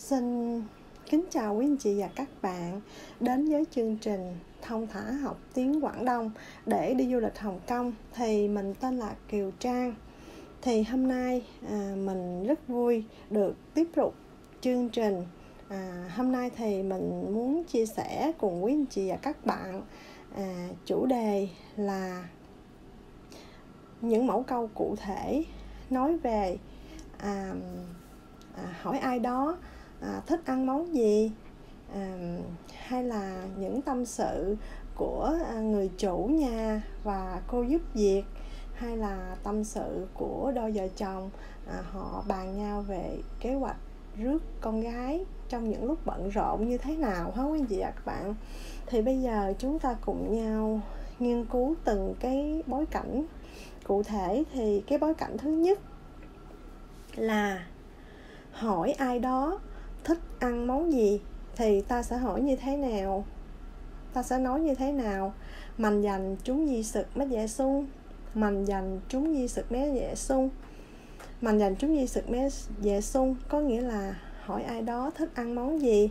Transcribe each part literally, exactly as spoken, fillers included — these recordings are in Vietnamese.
Xin kính chào quý anh chị và các bạn đến với chương trình Thông thả học tiếng Quảng Đông để đi du lịch Hồng Kông. Thì mình tên là Kiều Trang. Thì hôm nay à, mình rất vui được tiếp tục chương trình. À, hôm nay thì mình muốn chia sẻ cùng quý anh chị và các bạn à, chủ đề là những mẫu câu cụ thể nói về à, à, hỏi ai đó à, thích ăn món gì, à, hay là những tâm sự của à, người chủ nhà và cô giúp việc, hay là tâm sự của đôi vợ chồng à, họ bàn nhau về kế hoạch rước con gái trong những lúc bận rộn như thế nào hả quý anh chị và các bạn. Thì bây giờ chúng ta cùng nhau nghiên cứu từng cái bối cảnh cụ thể. Thì cái bối cảnh thứ nhất là hỏi ai đó thích ăn món gì thì ta sẽ hỏi như thế nào, ta sẽ nói như thế nào. Mình dành chúng di sực mấy dạ sung, mình dành chúng di sực mấy dạ sung, mình dành chúng di sực mấy dạ sung có nghĩa là hỏi ai đó thích ăn món gì.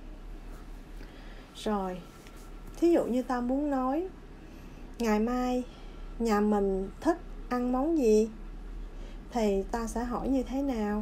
Rồi thí dụ như ta muốn nói ngày mai nhà mình thích ăn món gì thì ta sẽ hỏi như thế nào.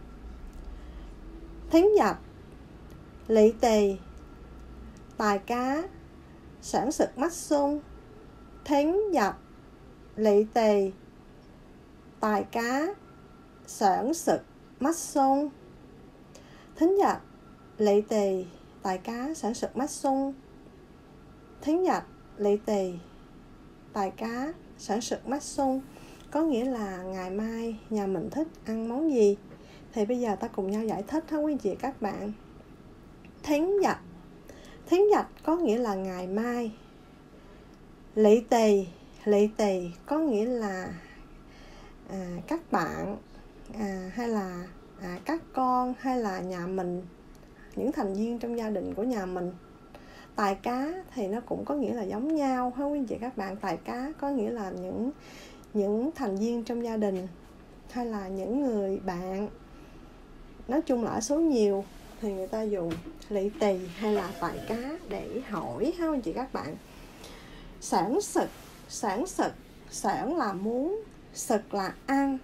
Thính dạch lị tì tài cá sản sực mắt sung. Thính dạch lị tì tài cá sản sực mắt sung. Thính dạch lị tì tài cá sản sực mắt sung. Thính dạch lị tì tài cá sản sực mắt sung có nghĩa là ngày mai nhà mình thích ăn món gì. Thì bây giờ ta cùng nhau giải thích ha quý chị các bạn. Thính dạch, thính dạch có nghĩa là ngày mai. Lị tì, lị tì có nghĩa là à, các bạn à, hay là à, các con, hay là nhà mình, những thành viên trong gia đình của nhà mình. Tài cá thì nó cũng có nghĩa là giống nhau ha quý chị các bạn. Tài cá có nghĩa là những những thành viên trong gia đình, hay là những người bạn. Nói chung là ở số nhiều thì người ta dùng lị tì hay là tài cá để hỏi ha anh chị các bạn. Sản sực, sản sực, sản là muốn, sực là ăn.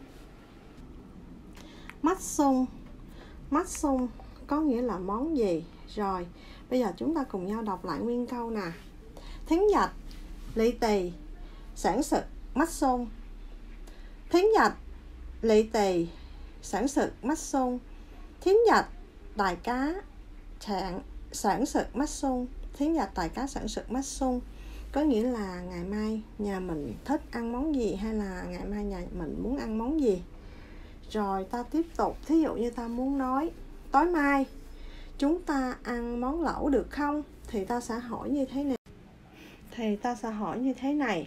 Mắt sung, mắt sung có nghĩa là món gì. Rồi bây giờ chúng ta cùng nhau đọc lại nguyên câu nè. Thính dạch lị tì sản sực mắt sung. Thính dạch lị tì sản sực mắt sung. Thính dạch tài cá sản, sản sực mắt sung. Thính dạch tài cá sản sực mắt sung có nghĩa là ngày mai nhà mình thích ăn món gì, hay là ngày mai nhà mình muốn ăn món gì. Rồi ta tiếp tục. Thí dụ như ta muốn nói tối mai chúng ta ăn món lẩu được không, thì ta sẽ hỏi như thế này. Thì ta sẽ hỏi như thế này.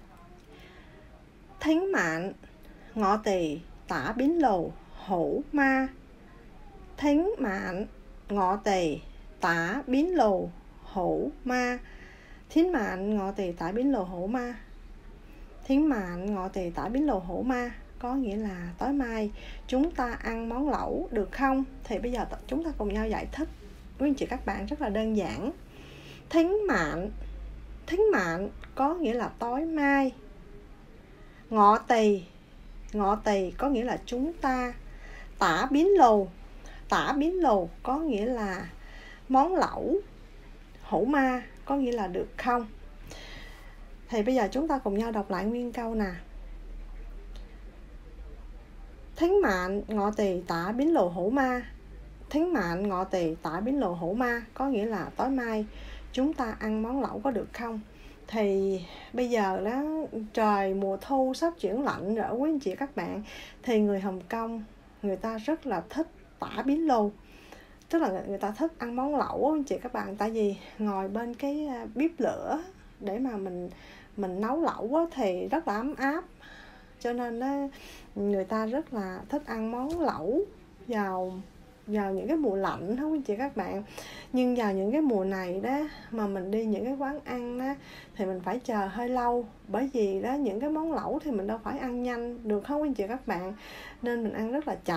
Thính mạn ngọ tỳ tả biến lù hữu ma. Thính mạn ngọ tỳ tả biến lù hữu ma. Thính mạn ngọ tỳ tả biến lù hữu ma. Thính mạn ngọ tỳ tả biến lù hữu ma có nghĩa là tối mai chúng ta ăn món lẩu được không. Thì bây giờ chúng ta cùng nhau giải thích với anh chị các bạn rất là đơn giản. Thính mạn, thính mạn có nghĩa là tối mai. Ngọ tỳ, ngọ tỳ có nghĩa là chúng ta. Tả biến lù, tả biến lù có nghĩa là món lẩu. Hữu ma có nghĩa là được không. Thì bây giờ chúng ta cùng nhau đọc lại nguyên câu nè. Thính mạn ngọ tỳ tả biến lù hữu ma. Thính mạn ngọ tỳ tả biến lù hữu ma có nghĩa là tối mai chúng ta ăn món lẩu có được không. Thì bây giờ đó trời mùa thu sắp chuyển lạnh rồi quý anh chị các bạn. Thì người Hồng Kông người ta rất là thích tả biến lù, tức là người ta thích ăn món lẩu anh chị các bạn. Tại vì ngồi bên cái bếp lửa để mà mình mình nấu lẩu thì rất là ấm áp, cho nên đó, người ta rất là thích ăn món lẩu vào vào những cái mùa lạnh không anh chị các bạn. Nhưng vào những cái mùa này đó mà mình đi những cái quán ăn đó thì mình phải chờ hơi lâu, bởi vì đó những cái món lẩu thì mình đâu phải ăn nhanh được không anh chị các bạn, nên mình ăn rất là chậm.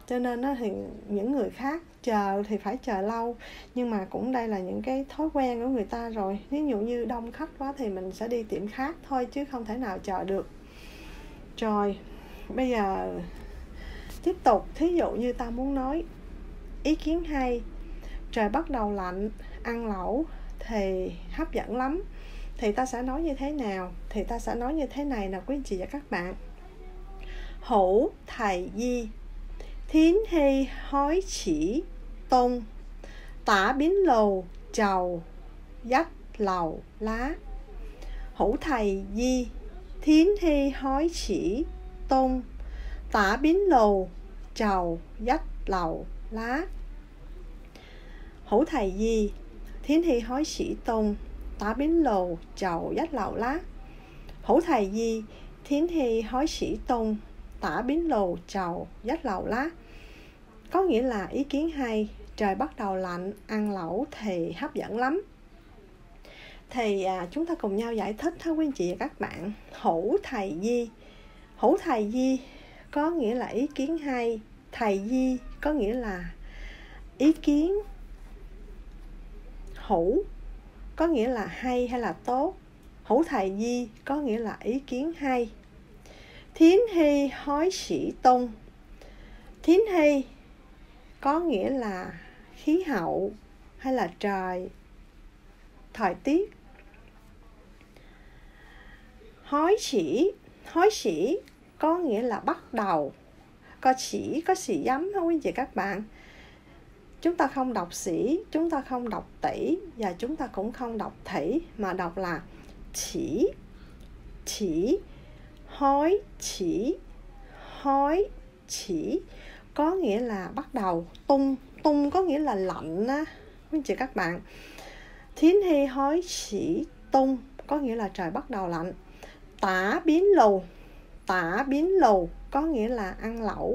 cho nên nó thì những người khác chờ thì phải chờ lâu, nhưng mà cũng đây là những cái thói quen của người ta rồi. Ví dụ như đông khách quá thì mình sẽ đi tiệm khác thôi, chứ không thể nào chờ được. Rồi bây giờ tiếp tục, thí dụ như ta muốn nói ý kiến hay, trời bắt đầu lạnh, ăn lẩu thì hấp dẫn lắm, thì ta sẽ nói như thế nào? Thì ta sẽ nói như thế này nè quý anh chị và các bạn. Hữu thầy di, thiên氣開始凍，打邊爐就一流啦。好提議，天氣開始凍，打邊爐就一流啦。好提議，天氣開始凍，打邊爐就一流啦。好提議，天氣開始凍，打邊爐就一流啦. Có nghĩa là ý kiến hay, trời bắt đầu lạnh, ăn lẩu thì hấp dẫn lắm. Thì à, chúng ta cùng nhau giải thích ha quý anh chị và các bạn. Hữu thầy di, hữu thầy di có nghĩa là ý kiến hay, thầy di có nghĩa là ý kiến. Hữu có nghĩa là hay hay là tốt, hữu thầy di có nghĩa là ý kiến hay. Thiên hy hói sĩ tung, thiên hy có nghĩa là khí hậu hay là trời, thời tiết. Hói sĩ, hói sĩ có nghĩa là bắt đầu. Có sĩ, có sĩ giấm không quý chị các bạn? Chúng ta không đọc sĩ, chúng ta không đọc tỷ, và chúng ta cũng không đọc thỉ, mà đọc là chỉ, chỉ. Hói chỉ, hói chỉ có nghĩa là bắt đầu. Tung, tung có nghĩa là lạnh á quý chị các bạn. Thiên hy hói chỉ tung có nghĩa là trời bắt đầu lạnh. Tả biến lù, tả biến lù có nghĩa là ăn lẩu.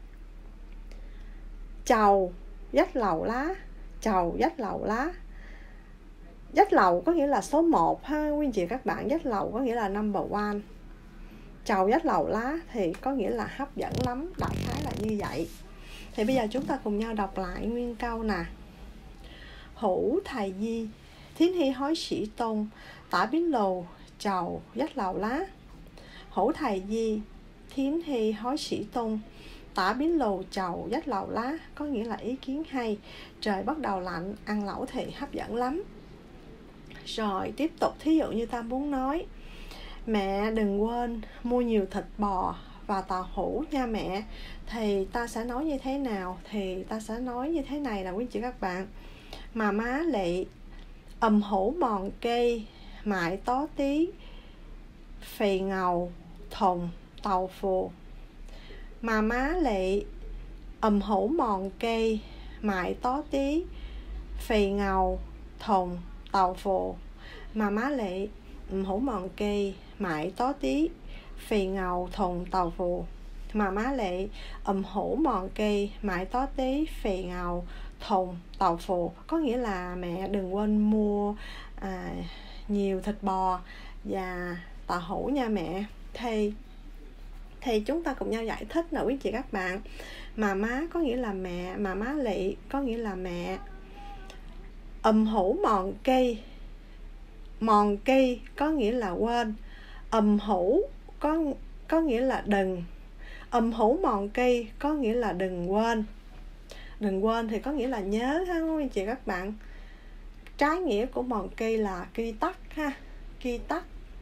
Chầu dách lầu lá, chầu dách lầu lá. Dách lầu có nghĩa là số một ha quý chị các bạn. Dách lầu có nghĩa là number one. Chầu dách lầu lá thì có nghĩa là hấp dẫn lắm, đại khái là như vậy. Thì bây giờ chúng ta cùng nhau đọc lại nguyên câu nè. Hữu thầy di, thiên hy hói sĩ tôn, tả biến lù, chầu dách lầu lá. Hữu thầy di, thiên hy hói sĩ tôn, tả biến lù, chầu dách lầu lá có nghĩa là ý kiến hay, trời bắt đầu lạnh, ăn lẩu thì hấp dẫn lắm. Rồi tiếp tục, thí dụ như ta muốn nói mẹ đừng quên mua nhiều thịt bò và tàu hũ nha mẹ, thì ta sẽ nói như thế nào? Thì ta sẽ nói như thế này là quý chị các bạn. Mà má lị ầm hũ mòn cây mại tó tí phì ngầu thùng tàu phù. Mà má lị ầm hũ mòn cây mại tó tí phì ngầu thùng tàu phù. Mà má lị ầm hũ mòn cây mại tó tí phì ngầu thùng tàu phù. Mà má lệ ầm hũ mòn cây mại tó tí phì ngầu thùng tàu phù có nghĩa là mẹ đừng quên mua à, nhiều thịt bò và tàu hũ nha mẹ. Thì thì chúng ta cùng nhau giải thích nè quý chị các bạn. Mà má có nghĩa là mẹ, mà má lị có nghĩa là mẹ. Ầm hũ mòn cây, mòn cây có nghĩa là quên. Ầm hũ có có nghĩa là đừng. Ầm hũ mòn cây có nghĩa là đừng quên. Đừng quên thì có nghĩa là nhớ ha quý chị các bạn. Trái nghĩa của mòn cây là ki tắc ha, ki tắc.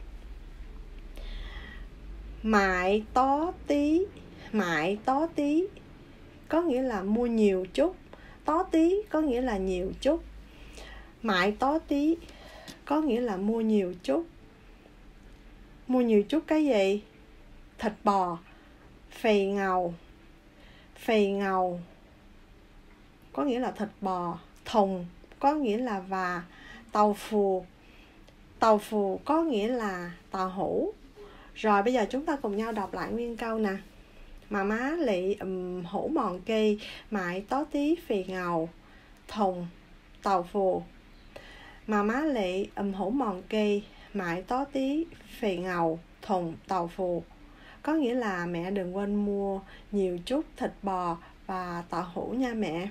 Mại tó tí, mại tó tí có nghĩa là mua nhiều chút. Tó tí có nghĩa là nhiều chút. Mại tó tí có nghĩa là mua nhiều chút. Mua nhiều chút cái gì? Thịt bò. Phì ngầu, phì ngầu có nghĩa là thịt bò. Thùng có nghĩa là và. Tàu phù, tàu phù có nghĩa là tàu hũ. Rồi bây giờ chúng ta cùng nhau đọc lại nguyên câu nè. Mà má lị ầm um, hũ mòn cây mại tó tí phì ngầu thùng tàu phù. Mà má lị ầm um, hũ mòn cây mại tó tí phì ngầu thùng tàu phù có nghĩa là mẹ đừng quên mua nhiều chút thịt bò và tàu hũ nha mẹ.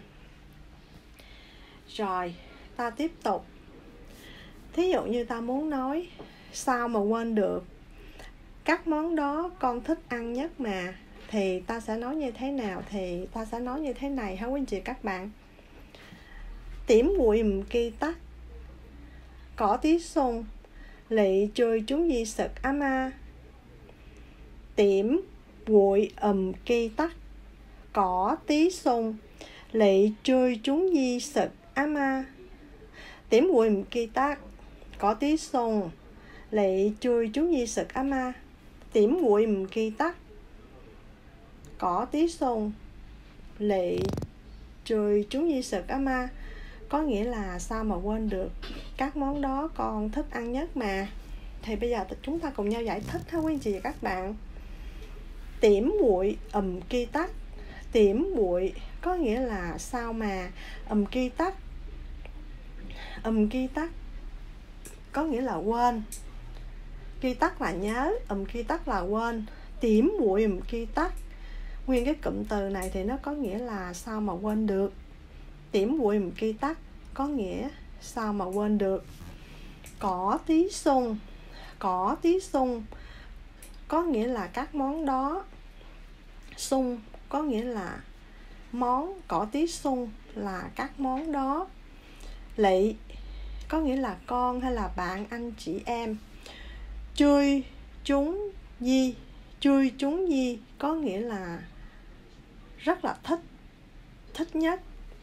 Rồi, ta tiếp tục. Thí dụ như ta muốn nói sao mà quên được, các món đó con thích ăn nhất mà, thì ta sẽ nói như thế nào? Thì ta sẽ nói như thế này hả quý anh chị các bạn. Tiểm bụi kỳ tắc có tí sung lị chơi chúng gì sực á ma. Tiểm bụi ầm kỳ tắc có tí sung lị chơi chúng gì sực á ma. Tiểm bụi kỳ tắc có tí sung lị chơi chúng gì sực á ma. Tiểm bụi kỳ tắc có tí sung lị chơi chúng gì sực á ma, có nghĩa là sao mà quên được, các món đó con thích ăn nhất mà. Thì bây giờ chúng ta cùng nhau giải thích ha quý anh chị và các bạn. Tiểm bụi ầm ki tắc. Tiểm bụi có nghĩa là sao mà, ầm ki tắc. Ầm ki tắc có nghĩa là quên. Ki tắc là nhớ, ầm ki tắc là quên. Tiểm bụi ầm ki tắc, nguyên cái cụm từ này thì nó có nghĩa là sao mà quên được. Tiểm bụi ầm ki tắc có nghĩa sao mà quên được. Có tí sung. Có tí sung có nghĩa là các món đó. Sung có nghĩa là món, có tí sung là các món đó. Lị có nghĩa là con hay là bạn, anh chị em. Chơi chúng gì. Chơi chúng gì có nghĩa là rất là thích, thích nhất.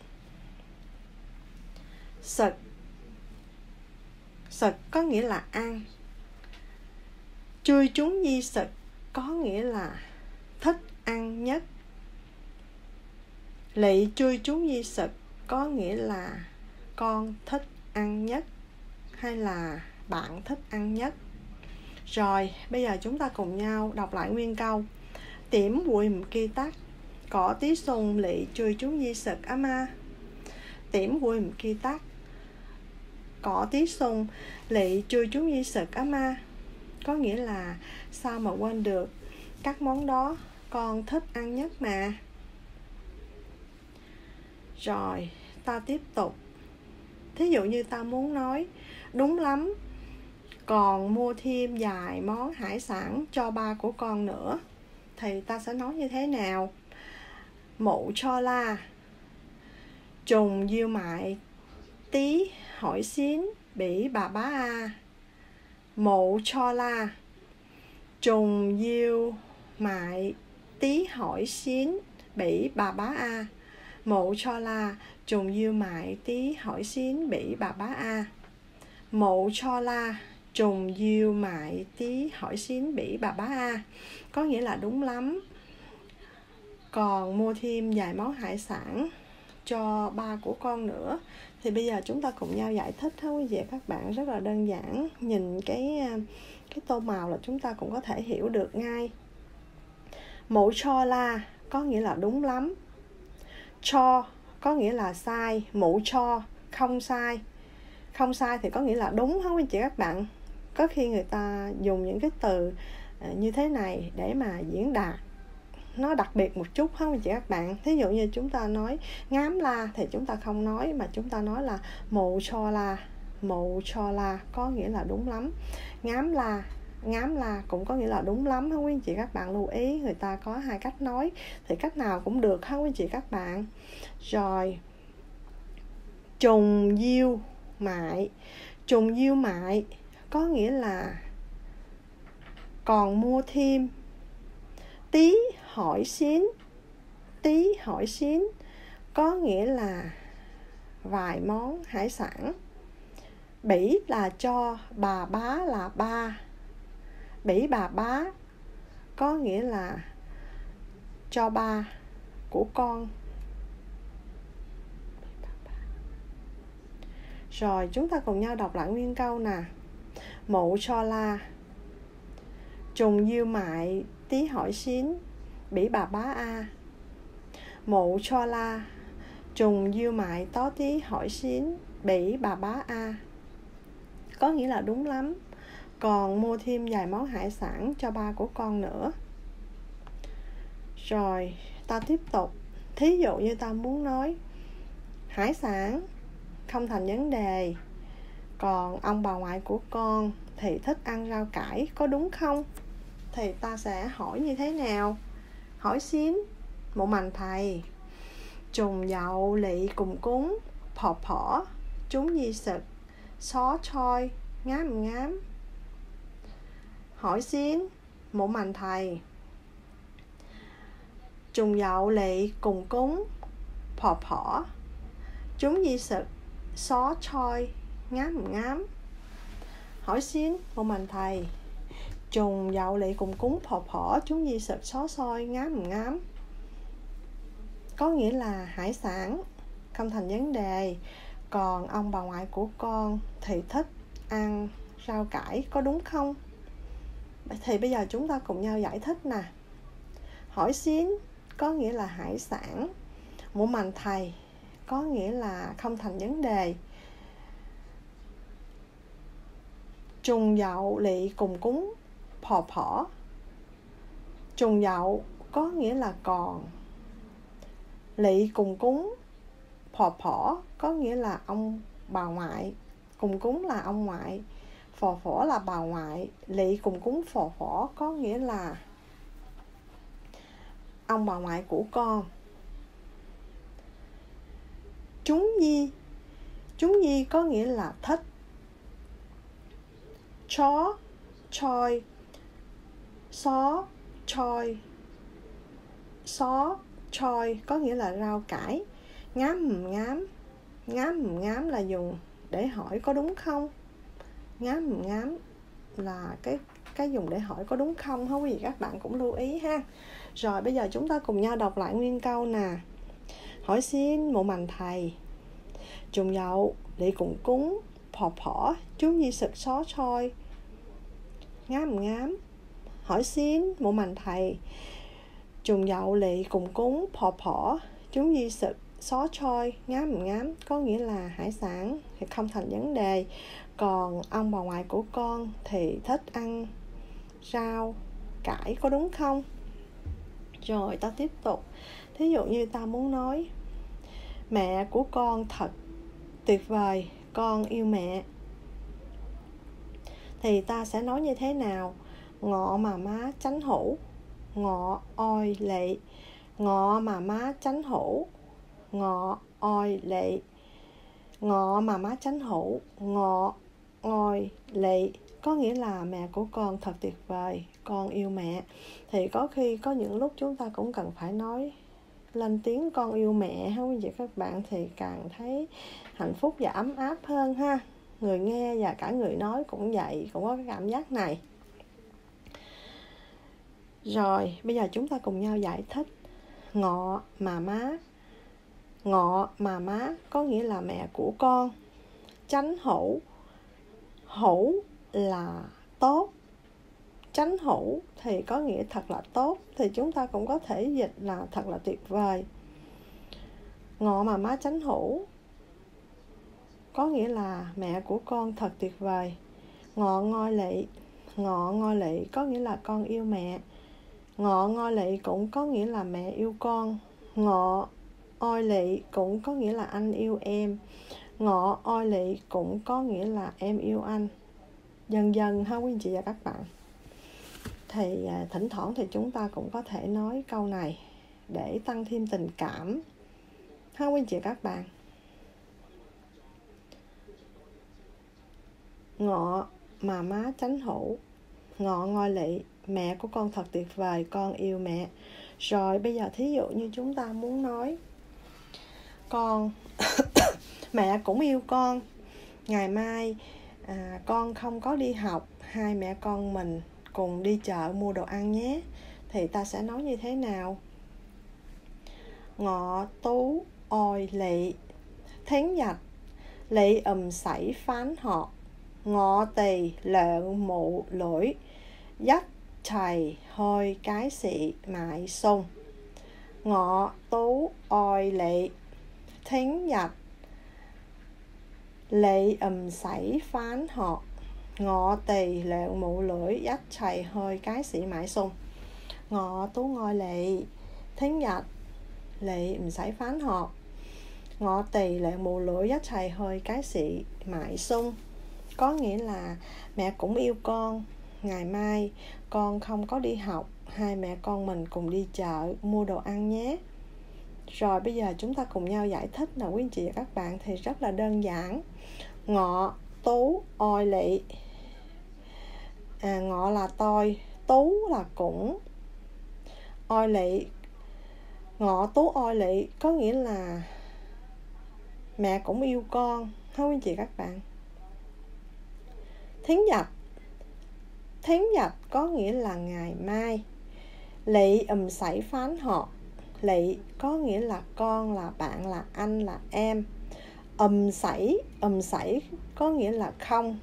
Sực. Sực có nghĩa là ăn. Chơi chúng gì sực có nghĩa là thích ăn nhất. Lị chơi chúng gì sực có nghĩa là con thích ăn nhất hay là bạn thích ăn nhất. Rồi, bây giờ chúng ta cùng nhau đọc lại nguyên câu. Tiểm bụi kỳ tắc có tí sung lị chơi chúng gì sực á ma. Tiểm bụi kỳ tắc có tí sung lị chơi chúng gì sực á ma, có nghĩa là sao mà quên được, các món đó con thích ăn nhất mà. Rồi, ta tiếp tục. Thí dụ như ta muốn nói đúng lắm, còn mua thêm vài món hải sản cho ba của con nữa, thì ta sẽ nói như thế nào? Mụ cho la trùng diêu mại tí hỏi xín bị bà bá a. Mụ cho la trùng diêu mại tí hỏi xín bị bà bá a. Mụ cho la trùng diêu mại tí hỏi xín bị bà bá a. Mụ cho la trùng diêu mại tí hỏi xín bị bà bá a, có nghĩa là đúng lắm, còn mua thêm vài món hải sản cho ba của con nữa. Thì bây giờ chúng ta cùng nhau giải thích ha quý vị các bạn, rất là đơn giản. Nhìn cái cái tô màu là chúng ta cũng có thể hiểu được ngay. Mụ cho la có nghĩa là đúng lắm. Cho có nghĩa là sai. Mụ cho không sai. Không sai thì có nghĩa là đúng hả quý chị các bạn. Có khi người ta dùng những cái từ như thế này để mà diễn đạt nó đặc biệt một chút không chị các bạn. Thí dụ như chúng ta nói ngám la thì chúng ta không nói, mà chúng ta nói là mụ cho la. Mụ cho la có nghĩa là đúng lắm. Ngám la, ngám la cũng có nghĩa là đúng lắm hả quý chị các bạn. Lưu ý người ta có hai cách nói, thì cách nào cũng được hả quý chị các bạn. Rồi, trùng diêu mại. Trùng diêu mại có nghĩa là còn mua thêm. Tí hỏi xín. Tí hỏi xín có nghĩa là vài món hải sản. Bỉ là cho, bà bá là ba. Bỉ bà bá có nghĩa là cho ba của con. Rồi chúng ta cùng nhau đọc lại nguyên câu nè. Mụ cho la trùng diêu mại tí hỏi xín bỉ bà bá a. Mụ cho la trùng diêu mại tó tí hỏi xín bỉ bà bá a, có nghĩa là đúng lắm, còn mua thêm vài món hải sản cho ba của con nữa. Rồi ta tiếp tục. Thí dụ như ta muốn nói hải sản không thành vấn đề, còn ông bà ngoại của con thì thích ăn rau cải, có đúng không? Thì ta sẽ hỏi như thế nào? Hỏi xin một mành thầy. Trùng dậu lị cùng cúng, phò phỏ, chúng di sực, xó choi, ngám ngám. Hỏi xin một mành thầy. Trùng dậu lị cùng cúng, phò phỏ, chúng di sực, xó choi, ngám ngám. Hỏi xin một mành thầy. Trùng dậu lị cùng cúng, phò phỏ, chúng di sực, xó xoi, ngám ngám. Có nghĩa là hải sản không thành vấn đề, còn ông bà ngoại của con thì thích ăn rau cải, có đúng không? Thì bây giờ chúng ta cùng nhau giải thích nè. Hỏi xin có nghĩa là hải sản, một mành thầy có nghĩa là không thành vấn đề. Trùng dậu lị cùng cúng, phò phỏ. Trùng dậu có nghĩa là còn, lị cùng cúng, phò phỏ có nghĩa là ông bà ngoại, cùng cúng là ông ngoại, phò phỏ là bà ngoại. Lị cùng cúng phò phỏ có nghĩa là ông bà ngoại của con. Chúng di, chúng di có nghĩa là thích. Chó choi, xó choi, xó choi có nghĩa là rau cải. Ngám ngám, ngám ngám là dùng để hỏi có đúng không. Ngám ngám là cái cái dùng để hỏi có đúng không, không có gì các bạn cũng lưu ý ha. Rồi bây giờ chúng ta cùng nhau đọc lại nguyên câu nè. Hỏi xin một mành thầy. Trùng dậu lị cùng cúng, phò phỏ, chúng di sực, xó choi, ngám ngám. Hỏi xin một mành thầy. Trùng dậu lị cùng cúng, phò phỏ, chúng di sực, xó choi, ngám ngám có nghĩa là hải sản thì không thành vấn đề, còn ông bà ngoại của con thì thích ăn rau cải, có đúng không? Rồi ta tiếp tục. Thí dụ như ta muốn nói mẹ của con thật tuyệt vời, con yêu mẹ, thì ta sẽ nói như thế nào? Ngọ mà má chánh hữu, ngọ oi lệ. Ngọ mà má chánh hữu, ngọ oi lệ. Ngọ mà má chánh hữu, ngọ oi lệ có nghĩa là mẹ của con thật tuyệt vời, con yêu mẹ. Thì có khi có những lúc chúng ta cũng cần phải nói lên tiếng con yêu mẹ, không vậy các bạn, thì càng thấy hạnh phúc và ấm áp hơn ha. Người nghe và cả người nói cũng vậy, cũng có cái cảm giác này. Rồi bây giờ chúng ta cùng nhau giải thích. Ngọ mà má, ngọ mà má có nghĩa là mẹ của con. Chánh hữu, hữu là tốt, chánh hữu thì có nghĩa thật là tốt, thì chúng ta cũng có thể dịch là thật là tuyệt vời. Ngọ mà má chánh hữu có nghĩa là mẹ của con thật tuyệt vời. Ngọ ngoi lị, ngọ ngoi lị có nghĩa là con yêu mẹ. Ngọ ngoi lị cũng có nghĩa là mẹ yêu con. Ngọ oi lị cũng có nghĩa là anh yêu em. Ngọ oi lị cũng có nghĩa là em yêu anh. Dần dần ha quý anh chị và các bạn. Thì à, thỉnh thoảng thì chúng ta cũng có thể nói câu này để tăng thêm tình cảm ha quý anh chị và các bạn. Ngọ mà má chánh hữu, ngọ ngoi lị, mẹ của con thật tuyệt vời, con yêu mẹ. Rồi bây giờ thí dụ như chúng ta muốn nói con mẹ cũng yêu con, ngày mai à, con không có đi học, hai mẹ con mình cùng đi chợ mua đồ ăn nhé, thì ta sẽ nói như thế nào? Ngọ tú oi lị, thén dạch, lị ùm sảy phán họ, ngọ tỳ lợn mụ lỗi, dắt chày hôi cái xị mại sung. Ngọ tú oi lị, thén dạch, lị ùm sảy phán họ, ngọ tỳ lợn mụ lưỡi, dắt chày hơi cái xị mãi sung. Ngọ tú ngoi lị, thén dạch, 你唔使返學，我哋兩母女一齊去街市買餸. Có nghĩa là mẹ cũng yêu con, ngày mai con không có đi học, hai mẹ con mình cùng đi chợ mua đồ ăn nhé. Rồi bây giờ chúng ta cùng nhau giải thích nào quý anh chị và các bạn, thì rất là đơn giản. Ngọ, Tú, Oi, Lị. À, Ngọ là tôi, Tú là cũng, Oi, Lị. Ngọ, Tú, Oi, Lị có nghĩa là mẹ cũng yêu con, không anh chị các bạn. Thiến Nhật, Thiến Nhật có nghĩa là ngày mai. Lị ùm sảy phán họ, Lị có nghĩa là con, là bạn, là anh, là em. Ùm sảy, ùm sảy có nghĩa là không.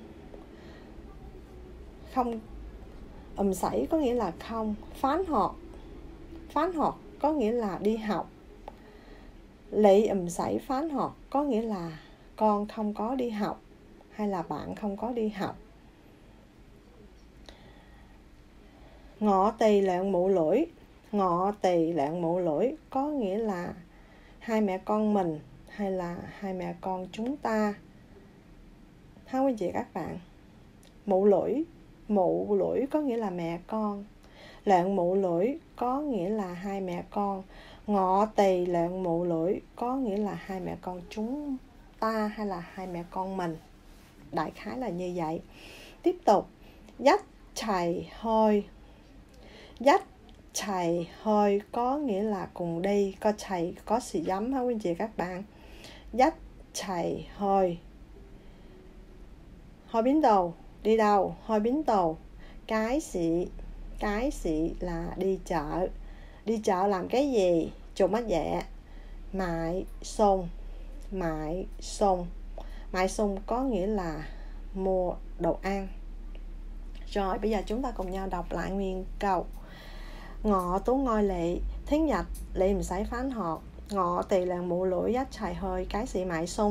Không, ùm sảy có nghĩa là không. Phán họ, phán họ có nghĩa là đi học. Lị ùm sảy phán họ có nghĩa là con không có đi học, hay là bạn không có đi học. Ngọ tì lạng mụ lưỡi, ngọ tì lạng mụ lưỡi có nghĩa là hai mẹ con mình, hay là hai mẹ con chúng ta. Không quý chị các bạn. Mụ lưỡi, mụ lưỡi có nghĩa là mẹ con. Lạng mụ lưỡi có nghĩa là hai mẹ con. Ngọ tì lạng mụ lưỡi có nghĩa là hai mẹ con chúng ta, hay là hai mẹ con mình. Đại khái là như vậy. Tiếp tục. Dắt chày hơi. Dắt chày hơi có nghĩa là cùng đi. Có chày, có xì giấm không anh chị các bạn. Dắt chày hơi. Hơi biến đầu, đi đâu? Hơi biến đầu. Cái xị, cái xị là đi chợ. Đi chợ làm cái gì? Chùm mắt dạ. Mại xung, mại xung. Mại xung có nghĩa là mua đồ ăn. Rồi bây giờ chúng ta cùng nhau đọc lại nguyên câu. Ngọ, Tú, Ngoi, Lị. Thiến Nhật, Lị唔使返學. Ngọ tì làng mụ lưỡi一齊去街市買餸.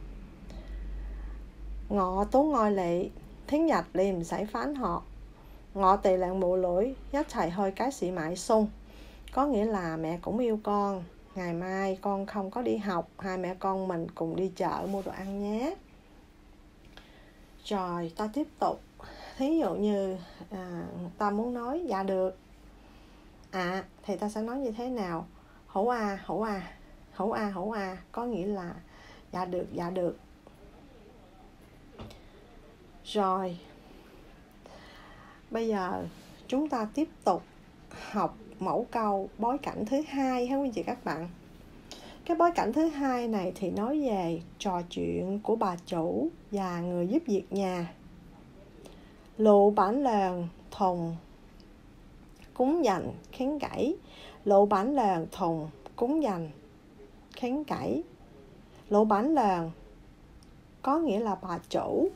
Ngọ, Tú, Ngoi, Lị. Thiến Nhật, Lị唔使返學. Ngọ tì làng mụ lưỡi一齊去街市買餸. Có nghĩa là mẹ cũng yêu con, ngày mai con không có đi học, hai mẹ con mình cùng đi chợ mua đồ ăn nhé. Rồi ta tiếp tục. Thí dụ như à, ta muốn nói dạ được à, thì ta sẽ nói như thế nào? Hữu à, hữu à, hữu à, hữu à có nghĩa là dạ được, dạ được. Rồi bây giờ chúng ta tiếp tục học mẫu câu bối cảnh thứ hai hả quý chị các bạn. Cái bối cảnh thứ hai này thì nói về trò chuyện của bà chủ và người giúp việc nhà. Lụ bản làng thùng cúng dành khen cẩy. Lụ bản làng thùng cúng dành khen cẩy. Lụ bản làng có nghĩa là bà chủ.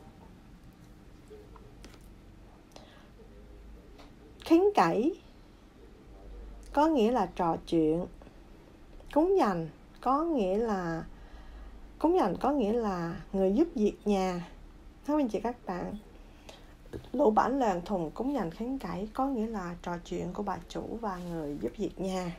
Khen cẩy có nghĩa là trò chuyện. Cúng dành có nghĩa là cúng dành có nghĩa là người giúp việc nhà. Không anh chị các bạn. Lũ bản làng thùng cúng dành khen cẩy có nghĩa là trò chuyện của bà chủ và người giúp việc nhà.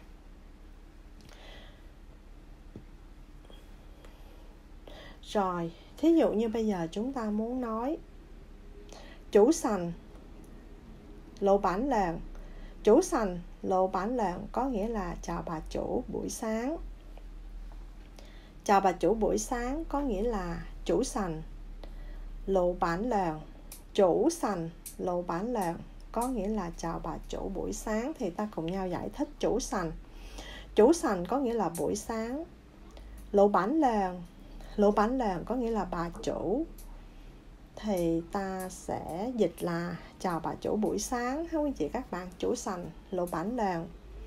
Rồi, thí dụ như bây giờ chúng ta muốn nói chủ sành lỗ bản làng. Chủ sành lỗ bản làng có nghĩa là chào bà chủ buổi sáng. Chào bà chủ buổi sáng có nghĩa là chủ sành lỗ bản làng. Chủ sành lỗ bản làng có nghĩa là chào bà chủ buổi sáng. Thì ta cùng nhau giải thích chủ sành. Chủ sành có nghĩa là buổi sáng. Lỗ bản làng, lỗ bản làng có nghĩa là bà chủ. Thì ta sẽ dịch là chào bà chủ buổi sáng. Không quý chị các bạn. Chủ sành lỗ bản làng.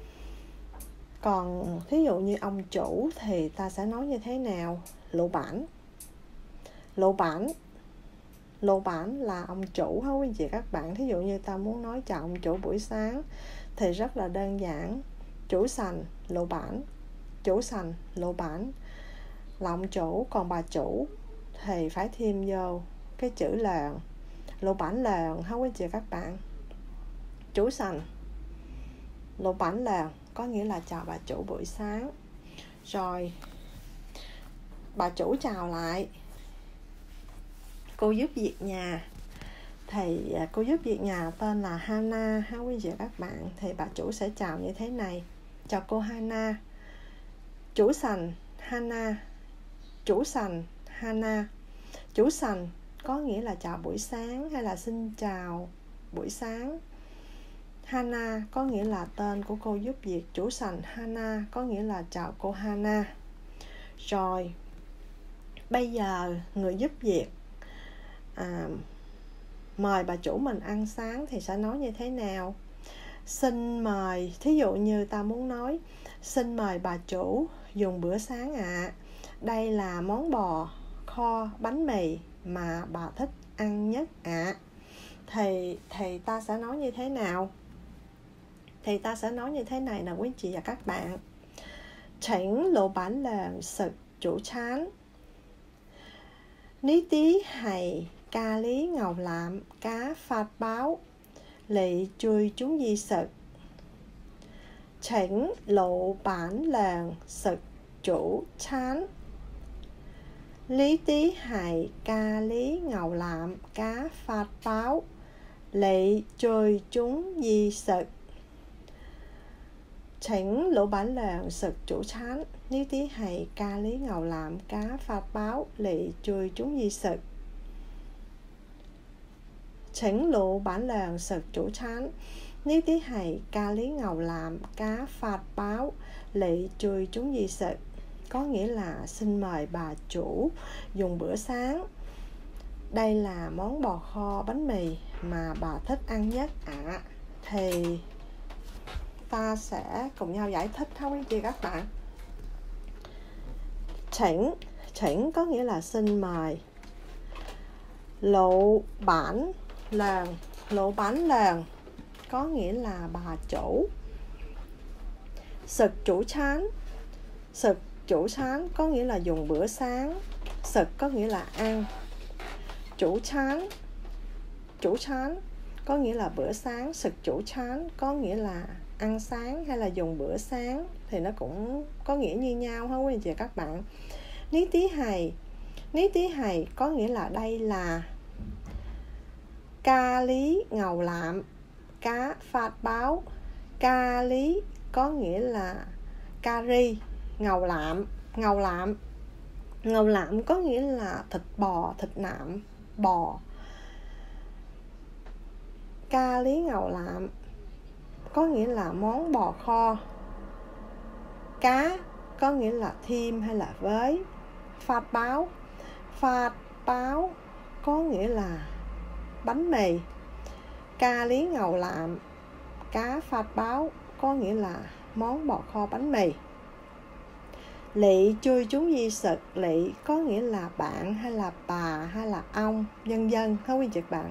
Còn thí dụ như ông chủ thì ta sẽ nói như thế nào? Lỗ bản. Lỗ bản Lỗ bản là ông chủ hả quý chị các bạn. Thí dụ như ta muốn nói chào ông chủ buổi sáng thì rất là đơn giản. Chủ sành lỗ bản. Chủ sành lỗ bản là ông chủ. Còn bà chủ thì phải thêm vô cái chữ làng. Lỗ bản làng hả quý chị các bạn. Chủ sành lỗ bản làng có nghĩa là chào bà chủ buổi sáng. Rồi bà chủ chào lại: cô giúp việc nhà. Thì cô giúp việc nhà tên là Hana ha quý vị và các bạn. Thì bà chủ sẽ chào như thế này: chào cô Hana. Chủ sành Hana. Chủ sành Hana. Chủ sành có nghĩa là chào buổi sáng hay là xin chào buổi sáng. Hana có nghĩa là tên của cô giúp việc. Chủ sành Hana có nghĩa là chào cô Hana. Rồi bây giờ người giúp việc à, mời bà chủ mình ăn sáng thì sẽ nói như thế nào? Xin mời, thí dụ như ta muốn nói: xin mời bà chủ dùng bữa sáng ạ. À. Đây là món bò kho bánh mì mà bà thích ăn nhất ạ. À. Thì, thì ta sẽ nói như thế nào? Thì ta sẽ nói như thế này nè quý chị và các bạn: Chỉnh lỗ bản làm sực chủ chán. Ní tí hay ca lý ngầu lạm cá phạt báo lị chui chúng di sực. Chỉnh lộ bản làng sực chủ chán. Lý tí hay ca lý ngầu lạm cá phạt báo lị chui chúng di sực. Chỉnh lỗ bản làng sực chủ chán. Ní tí hay ca lý ngầu lạm cá phạt báo lị chui chúng di sực. Chỉnh lộ bản làng sực chủ chán. Ní tí hay ca lý ngầu làm cá phạt báo lị chui chúng di sực. Có nghĩa là xin mời bà chủ dùng bữa sáng. Đây là món bò kho bánh mì mà bà thích ăn nhất ạ. À. Thì ta sẽ cùng nhau giải thích ha quý chị các bạn. Chỉnh, chỉnh có nghĩa là xin mời. Lộ bản làng, lộ bản làng có nghĩa là bà chủ. Sực chủ chán, sực chủ chán có nghĩa là dùng bữa sáng. Sực có nghĩa là ăn. Chủ chán, chủ chán có nghĩa là bữa sáng. Sực chủ chán có nghĩa là ăn sáng hay là dùng bữa sáng. Thì nó cũng có nghĩa như nhau ha quý anh chị các bạn. Ní tí hầy, ní tí hầy có nghĩa là đây là ca lý ngầu lạm cá phạt báo. Ca lý có nghĩa là cà ri. Ngầu lạm, ngầu lạm ngầu lạm có nghĩa là thịt bò, thịt nạm bò. Ca lý ngầu lạm có nghĩa là món bò kho. Cá có nghĩa là thêm hay là với. Phạt báo, phạt báo có nghĩa là bánh mì. Ca lý ngầu lạm cá phạt báo có nghĩa là món bò kho bánh mì. Lị chui chúng di sực. Lị có nghĩa là bạn hay là bà hay là ông, vân vân ha quý vị bạn.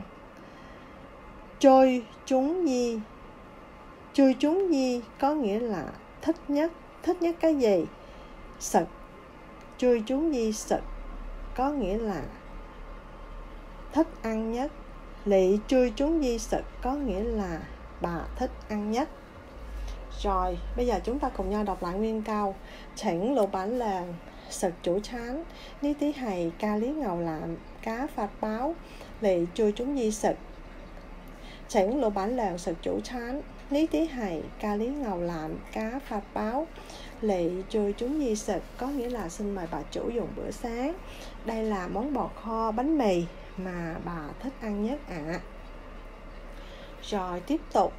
Chui chúng di, chui chúng di có nghĩa là thích nhất. Thích nhất cái gì? Sực. Chui chúng di sực có nghĩa là thích ăn nhất. Lị chui chúng di sực có nghĩa là bà thích ăn nhất. Rồi bây giờ chúng ta cùng nhau đọc lại nguyên câu. Chỉnh lộ bản làng sực chủ chán. Ní tí hầy ca lý ngầu lạm cá phạt báo lị chui chúng di sực. Chỉnh lộ bản làng sực chủ chán. Ní tí hầy ca lý ngầu lạm cá phạt báo lị chui chúng di sực có nghĩa là xin mời bà chủ dùng bữa sáng. Đây là món bò kho bánh mì mà bà thích ăn nhất ạ. À. Rồi tiếp tục.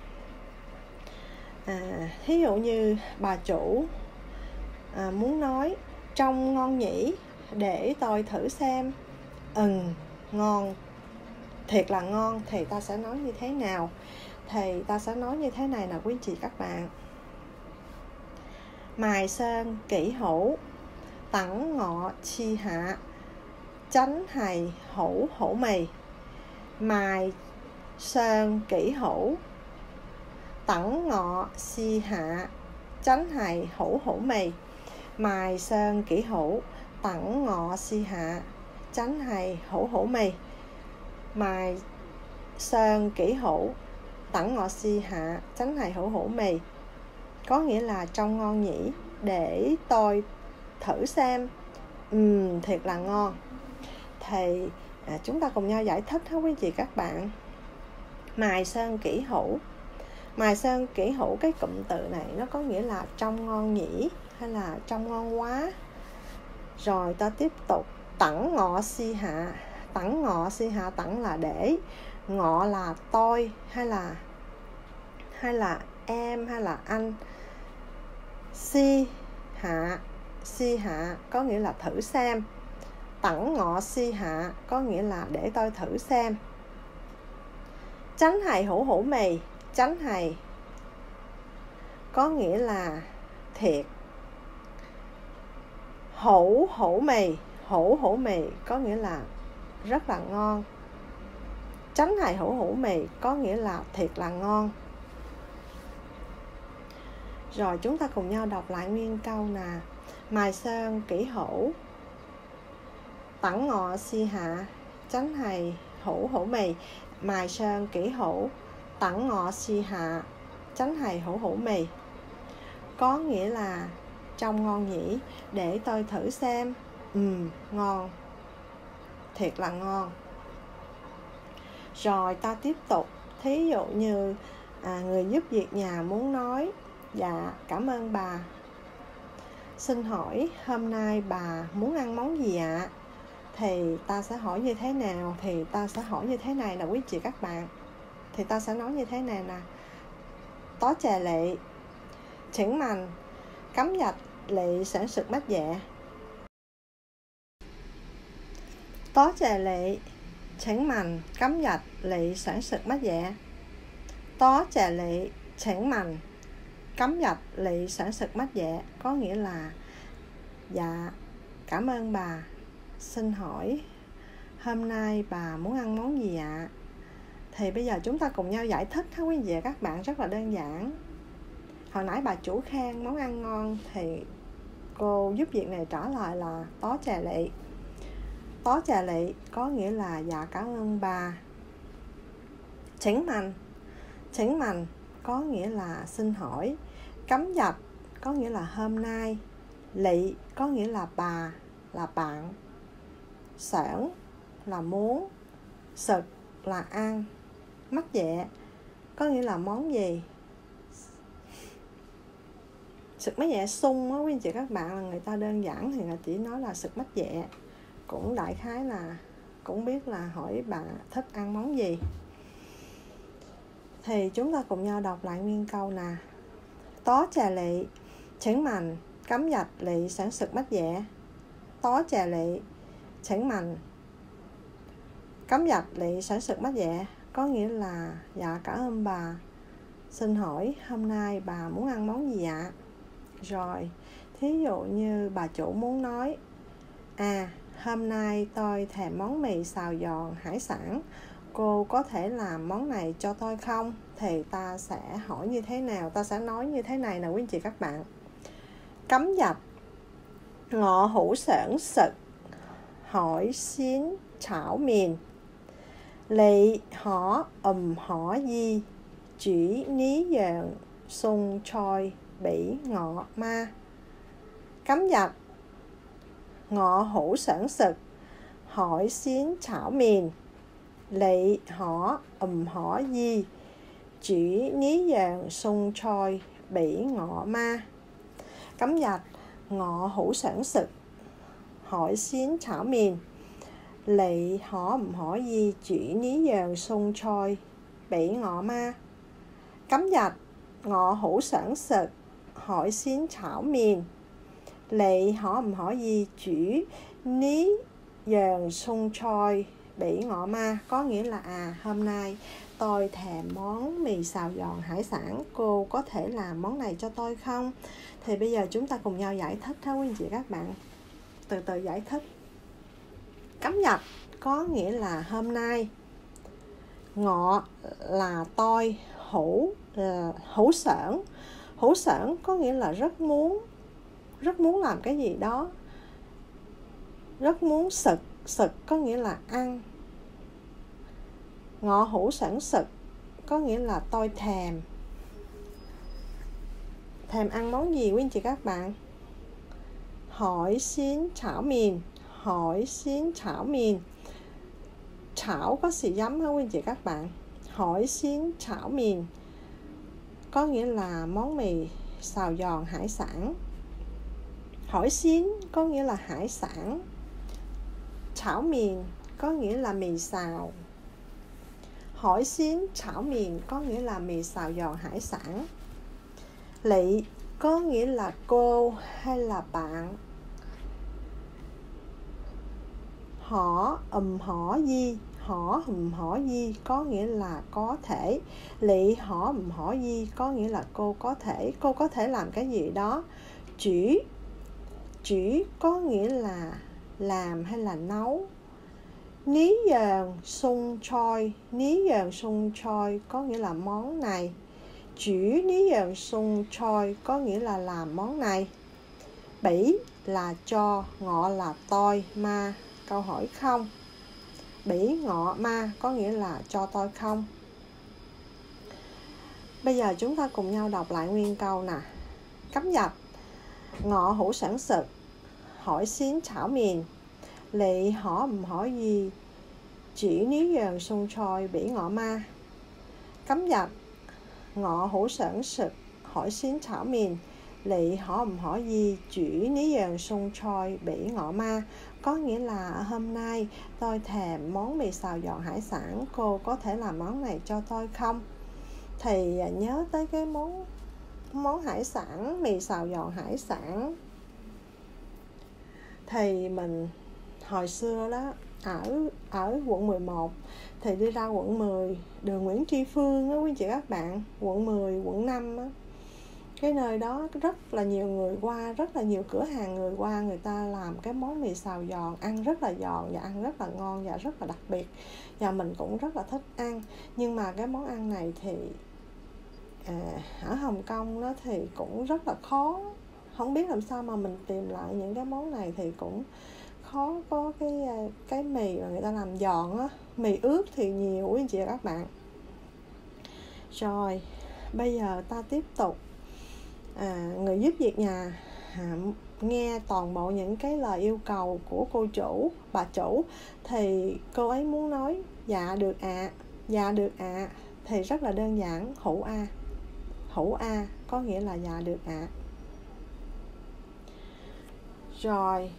À, thí dụ như bà chủ à, muốn nói trông ngon nhỉ, để tôi thử xem. Ừm, ngon, thiệt là ngon. Thì ta sẽ nói như thế nào? Thì ta sẽ nói như thế này nè quý chị các bạn. Mài sơn kỹ hữu tẳng ngọ chi hạ chánh hầy hữu hữu mì. Mài sơn kỹ hữu tẳng ngọ si hạ chánh hầy hữu hữu mì. Mài sơn kỹ hữu tẳng ngọ si hạ chánh hầy hữu hữu mì. Mài sơn kỹ hữu tẳng ngọ si hạ chánh hầy hữu hữu mì có nghĩa là trông ngon nhỉ, để tôi thử xem. Ừm, thiệt là ngon. Thì à, chúng ta cùng nhau giải thích hết quý chị các bạn. Mài sơn kỹ hữu. Mài sơn kỹ hữu, cái cụm từ này nó có nghĩa là trông ngon nhỉ, hay là trông ngon quá. Rồi ta tiếp tục. Tẳng ngọ si hạ. Tẳng ngọ si hạ, tẳng là để, ngọ là tôi, hay là hay là em, hay là anh. Si hạ, si hạ có nghĩa là thử xem. Tẳng ngọ si hạ có nghĩa là để tôi thử xem. Chánh hài hữu hữu mì. Chánh hài có nghĩa là thiệt. Hữu hữu mì. Hữu hữu mì có nghĩa là rất là ngon. Chánh hài hữu hữu mì có nghĩa là thiệt là ngon. Rồi chúng ta cùng nhau đọc lại nguyên câu nè. Mài sơn kỹ hữu. Tẳng ngọ si hạ. Chánh hài hữu hữu mì. Mài sơn kỹ hữu. Tẳng ngọ si hạ. Chánh hài hữu hữu mì. Có nghĩa là trông ngon nhỉ, để tôi thử xem. Ừm, ngon. Thiệt là ngon. Rồi ta tiếp tục. Thí dụ như à, người giúp việc nhà muốn nói: dạ, cảm ơn bà. Xin hỏi hôm nay bà muốn ăn món gì ạ? Thì ta sẽ hỏi như thế nào? Thì ta sẽ hỏi như thế này nè quý chị các bạn. Thì ta sẽ nói như thế này nè. Tó trà lệ, chỉnh mành, cắm dạch lệ sản xuất mát dạ. Tó trà lệ, chỉnh mành, cắm dạch lệ sản xuất mát dạ. Tó trà lệ, chỉnh mành, cắm dạch lệ sản xuất mát dạ có nghĩa là: dạ, cảm ơn bà. Xin hỏi hôm nay bà muốn ăn món gì ạ? Thì bây giờ chúng ta cùng nhau giải thích ha quý vị và các bạn, rất là đơn giản. Hồi nãy bà chủ khen món ăn ngon thì cô giúp việc này trả lời là tó trà lệ. Tó trà lệ có nghĩa là dạ, cảm ơn bà. Chỉnh mành, chỉnh mành có nghĩa là xin hỏi. Cắm dạch có nghĩa là hôm nay. Lị có nghĩa là bà, là bạn. Sản là muốn. Sực là ăn. Mắc dạ có nghĩa là món gì. Sực mắc dạ sung á quý anh chị các bạn, là người ta đơn giản thì là chỉ nói là sực mắc dạ. Cũng đại khái là cũng biết là hỏi bà thích ăn món gì. Thì chúng ta cùng nhau đọc lại nguyên câu nè. Tó trà lệ, chỉnh mành, cắm dạch lệ sản xuất mát dạ. Tó trà lệ, chỉnh mành, cắm dạch lệ sản xuất mát dạ có nghĩa là dạ, cảm ơn bà. Xin hỏi hôm nay bà muốn ăn món gì ạ? Rồi, thí dụ như bà chủ muốn nói: à, hôm nay tôi thèm món mì xào giòn hải sản, cô có thể làm món này cho tôi không? Thì ta sẽ hỏi như thế nào? Ta sẽ nói như thế này nè quý anh chị các bạn. Cắm dạch ngọ hữu sản sực hỏi xin chảo miền. Lị họ ầm họ gì chỉ ní dàng sung trôi bị ngọ ma. Cắm dạch ngọ hữu sản sực hỏi xin chảo miền. Lị họ ầm họ gì chỉ ní dàng sung trôi bị ngọ ma. Cắm dạch ngọ hữu sản sực hỏi xin chảo miền. Lị họ ầm họ gì chỉ ní dàng sung trôi bị ngọ ma. Cắm dạch ngọ hữu sản sực hỏi xin chảo miền. Lị họ ầm họ gì chỉ ní dàng sung trôi bị ngọ ma có nghĩa là à, hôm nay tôi thèm món mì xào giòn hải sản, cô có thể làm món này cho tôi không? Thì bây giờ chúng ta cùng nhau giải thích ha quý anh chị các bạn. Từ từ giải thích. Cắm dạch có nghĩa là hôm nay. Ngọ là tôi. Hữu là hữu sản. Hữu sản có nghĩa là rất muốn, rất muốn làm cái gì đó, rất muốn sực. Sực có nghĩa là ăn. Ngọ hữu sản sực có nghĩa là tôi thèm. Thèm ăn món gì quý anh chị các bạn? hỏi xin chảo miền, hỏi xin chảo miền. Chảo có sự giấm hả quý anh chị các bạn? Hỏi xin chảo miền có nghĩa là món mì xào giòn hải sản. Hỏi xin có nghĩa là hải sản. Chảo miền có nghĩa là mì xào. Hỏi xin chảo miền có nghĩa là mì xào giòn hải sản. Lị có nghĩa là cô hay là bạn. Họ ùm họ gì, họ ùm họ gì có nghĩa là có thể. Lị họ ùm họ gì có nghĩa là cô có thể. Cô có thể làm cái gì đó. Chỉ chỉ có nghĩa là làm hay là nấu. Ní dần sung choi, ní dần sung choi có nghĩa là món này. Chỉ ní dần sung choi có nghĩa là làm món này. Bỉ là cho, ngọ là tôi, ma câu hỏi không. Bỉ ngọ ma có nghĩa là cho tôi không. Bây giờ chúng ta cùng nhau đọc lại nguyên câu nè. Cắm dập. Ngọ hữu sản sực, hỏi xin chảo miền. Lị hỏi ùm hỏi gì, chỉ ní dần sung choi bỉ ngọ ma. Cắm dập. Ngọ hữu sản sực, hỏi xin chảo miền. Lị hỏi ùm hỏi gì, chỉ ní dần sung choi bỉ ngọ ma. Có nghĩa là hôm nay tôi thèm món mì xào giòn hải sản, cô có thể làm món này cho tôi không? Thì nhớ tới cái món món hải sản, mì xào giòn hải sản. Thì mình hồi xưa đó ở ở quận mười một thì đi ra quận mười, đường Nguyễn Tri Phương á quý chị các bạn, quận mười, quận năm á. Cái nơi đó rất là nhiều người qua, rất là nhiều cửa hàng người qua, người ta làm cái món mì xào giòn ăn rất là giòn và ăn rất là ngon và rất là đặc biệt. Và mình cũng rất là thích ăn. Nhưng mà cái món ăn này thì à, ở Hồng Kông đó thì cũng rất là khó. Không biết làm sao mà mình tìm lại những cái món này thì cũng khó có cái cái mì mà người ta làm giòn á. Mì ướt thì nhiều quý anh chị và các bạn. Rồi, bây giờ ta tiếp tục. À, người giúp việc nhà à, nghe toàn bộ những cái lời yêu cầu của cô chủ, bà chủ. Thì cô ấy muốn nói dạ được ạ, à, dạ được ạ à. Thì rất là đơn giản, hữu a. Hữu a có nghĩa là dạ được ạ. À. Rồi,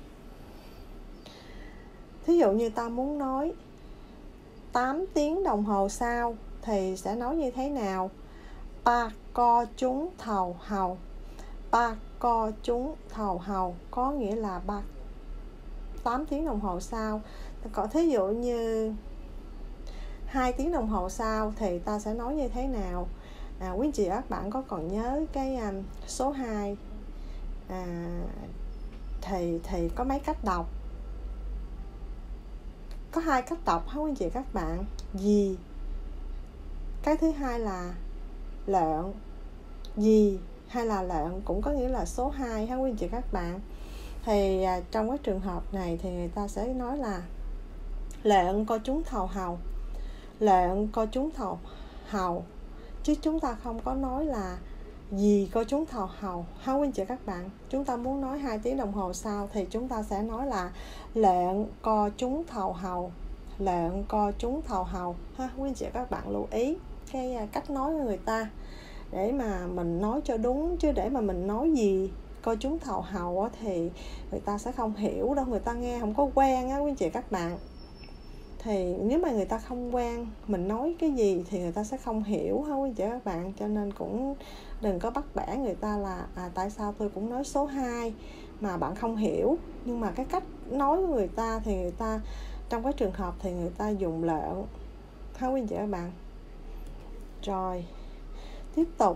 thí dụ như ta muốn nói tám tiếng đồng hồ sau thì sẽ nói như thế nào? Ba co chúng thầu hầu. Ba co chúng thầu hầu có nghĩa là ba tám tiếng đồng hồ sau. Còn thí dụ như hai tiếng đồng hồ sau thì ta sẽ nói như thế nào? À, quý chị các bạn có còn nhớ cái um, số hai à, thì thì có mấy cách đọc? Có hai cách đọc hả quý chị các bạn? Gì? Cái thứ hai là lợn. Gì hay là lợn cũng có nghĩa là số hai hả quý chị các bạn? Thì à, trong cái trường hợp này thì người ta sẽ nói là lợn co chúng thầu hầu. Lợn co chúng thầu hầu. Chứ chúng ta không có nói là gì co chúng thầu hầu hả quý chị các bạn? Chúng ta muốn nói hai tiếng đồng hồ sau thì chúng ta sẽ nói là lợn co chúng thầu hầu. Lợn co chúng thầu hầu ha quý chị các bạn lưu ý cái cách nói của người ta để mà mình nói cho đúng. Chứ để mà mình nói gì coi chúng thầu hầu thì người ta sẽ không hiểu đâu, người ta nghe không có quen á quý chị các bạn. Thì nếu mà người ta không quen mình nói cái gì thì người ta sẽ không hiểu ha quý chị các bạn. Cho nên cũng đừng có bắt bẻ người ta là à, tại sao tôi cũng nói số hai mà bạn không hiểu. Nhưng mà cái cách nói của người ta thì người ta trong cái trường hợp thì người ta dùng lợn ha quý chị các bạn. Rồi tiếp tục.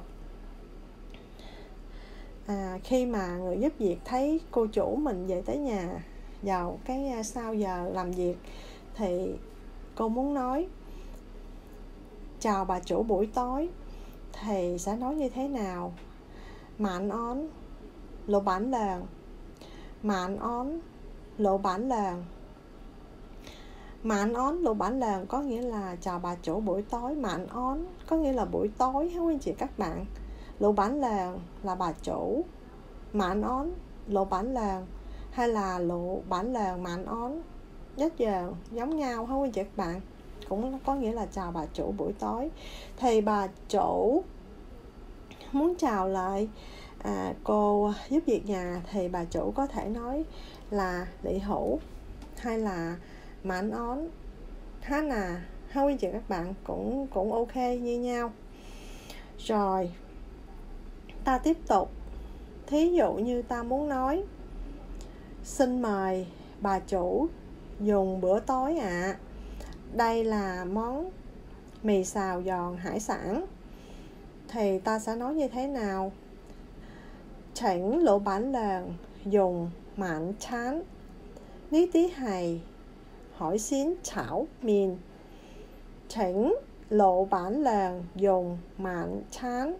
À, khi mà người giúp việc thấy cô chủ mình về tới nhà vào cái sau giờ làm việc thì cô muốn nói chào bà chủ buổi tối thì sẽ nói như thế nào? Mạn ón lộ bản làng. Mạn ón lộ bản làng. Mạn ón lộ bản làng có nghĩa là chào bà chủ buổi tối. Mạn ón có nghĩa là buổi tối hả quý anh chị các bạn. Lộ bản làng là bà chủ. Mạn ón lộ bản làng hay là lộ bản làng mạnh ón nhất giờ giống nhau không quý chị các bạn, cũng có nghĩa là chào bà chủ buổi tối. Thì bà chủ muốn chào lại à, cô giúp việc nhà thì bà chủ có thể nói là Lị Hữu hay là Mạnh ón há nà ha quý chị các bạn, cũng cũng ok như nhau. Rồi ta tiếp tục, thí dụ như ta muốn nói xin mời bà chủ dùng bữa tối ạ. À. Đây là món mì xào giòn hải sản. Thì ta sẽ nói như thế nào? Chỉnh lỗ bản làng dùng mặn chán. Ní tí hài hỏi xin chảo mìn. Chỉnh lỗ bản làng dùng mặn chán.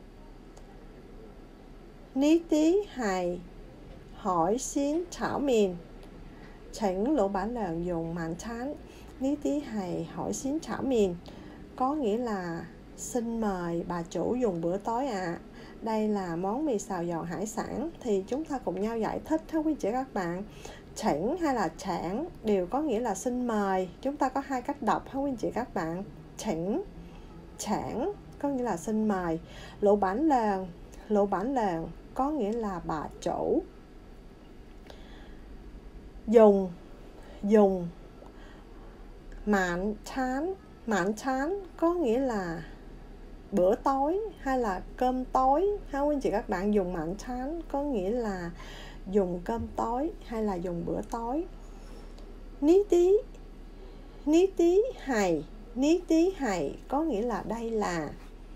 Ní tí hài hỏi xin chảo mìn. Chỉnh lỗ bản làng dùng mặn chán. Ní tí hài hỏi xin chảo mìn. Có nghĩa là xin mời bà chủ dùng bữa tối ạ. À. Đây là món mì xào giòn hải sản. Thì chúng ta cùng nhau giải thích ha quý chị các bạn. Chỉnh hay là chản đều có nghĩa là xin mời. Chúng ta có hai cách đọc ha quý chị các bạn. Chỉnh, chản có nghĩa là xin mời. Lỗ bản làng, lỗ bản làng có nghĩa là bà chủ. Dùng, dùng mạn chán, mạn chán có nghĩa là bữa tối hay là cơm tối ha quý anh chị các bạn. Dùng mạn chán có nghĩa là dùng cơm tối hay là dùng bữa tối. Ní tí, ní tí hài, ní tí hài có nghĩa là đây là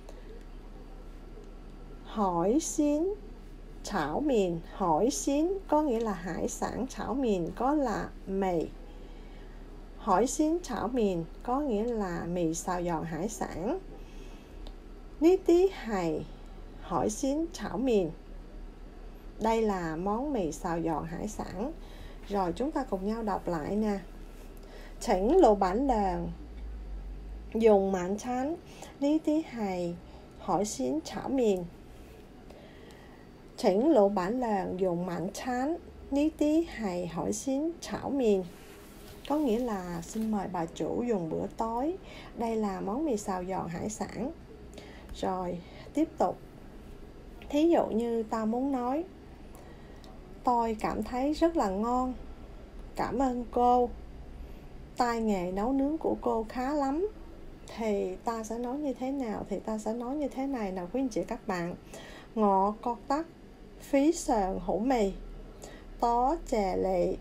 hỏi xin chảo mìn. Hỏi xin có nghĩa là hải sản, chảo mìn có là mì. Hỏi xin chảo mìn có nghĩa là mì xào giòn hải sản. Ní tí hài hỏi xin chảo mìn. Đây là món mì xào giòn hải sản. Rồi chúng ta cùng nhau đọc lại nè. Chỉnh lỗ bản làng dùng mặn chán. Ní tí hài hỏi xin chảo mìn. Chỉnh lỗ bản làng dùng mặn chán. Ní tí hài hỏi xin chảo mìn. Có nghĩa là xin mời bà chủ dùng bữa tối. Đây là món mì xào giòn hải sản. Rồi tiếp tục, thí dụ như ta muốn nói tôi cảm thấy rất là ngon, cảm ơn cô, tay nghề nấu nướng của cô khá lắm. Thì ta sẽ nói như thế nào? Thì ta sẽ nói như thế này nào quý anh chị các bạn. Ngọ có tắc phí sờn hủ mì, tó chè lệ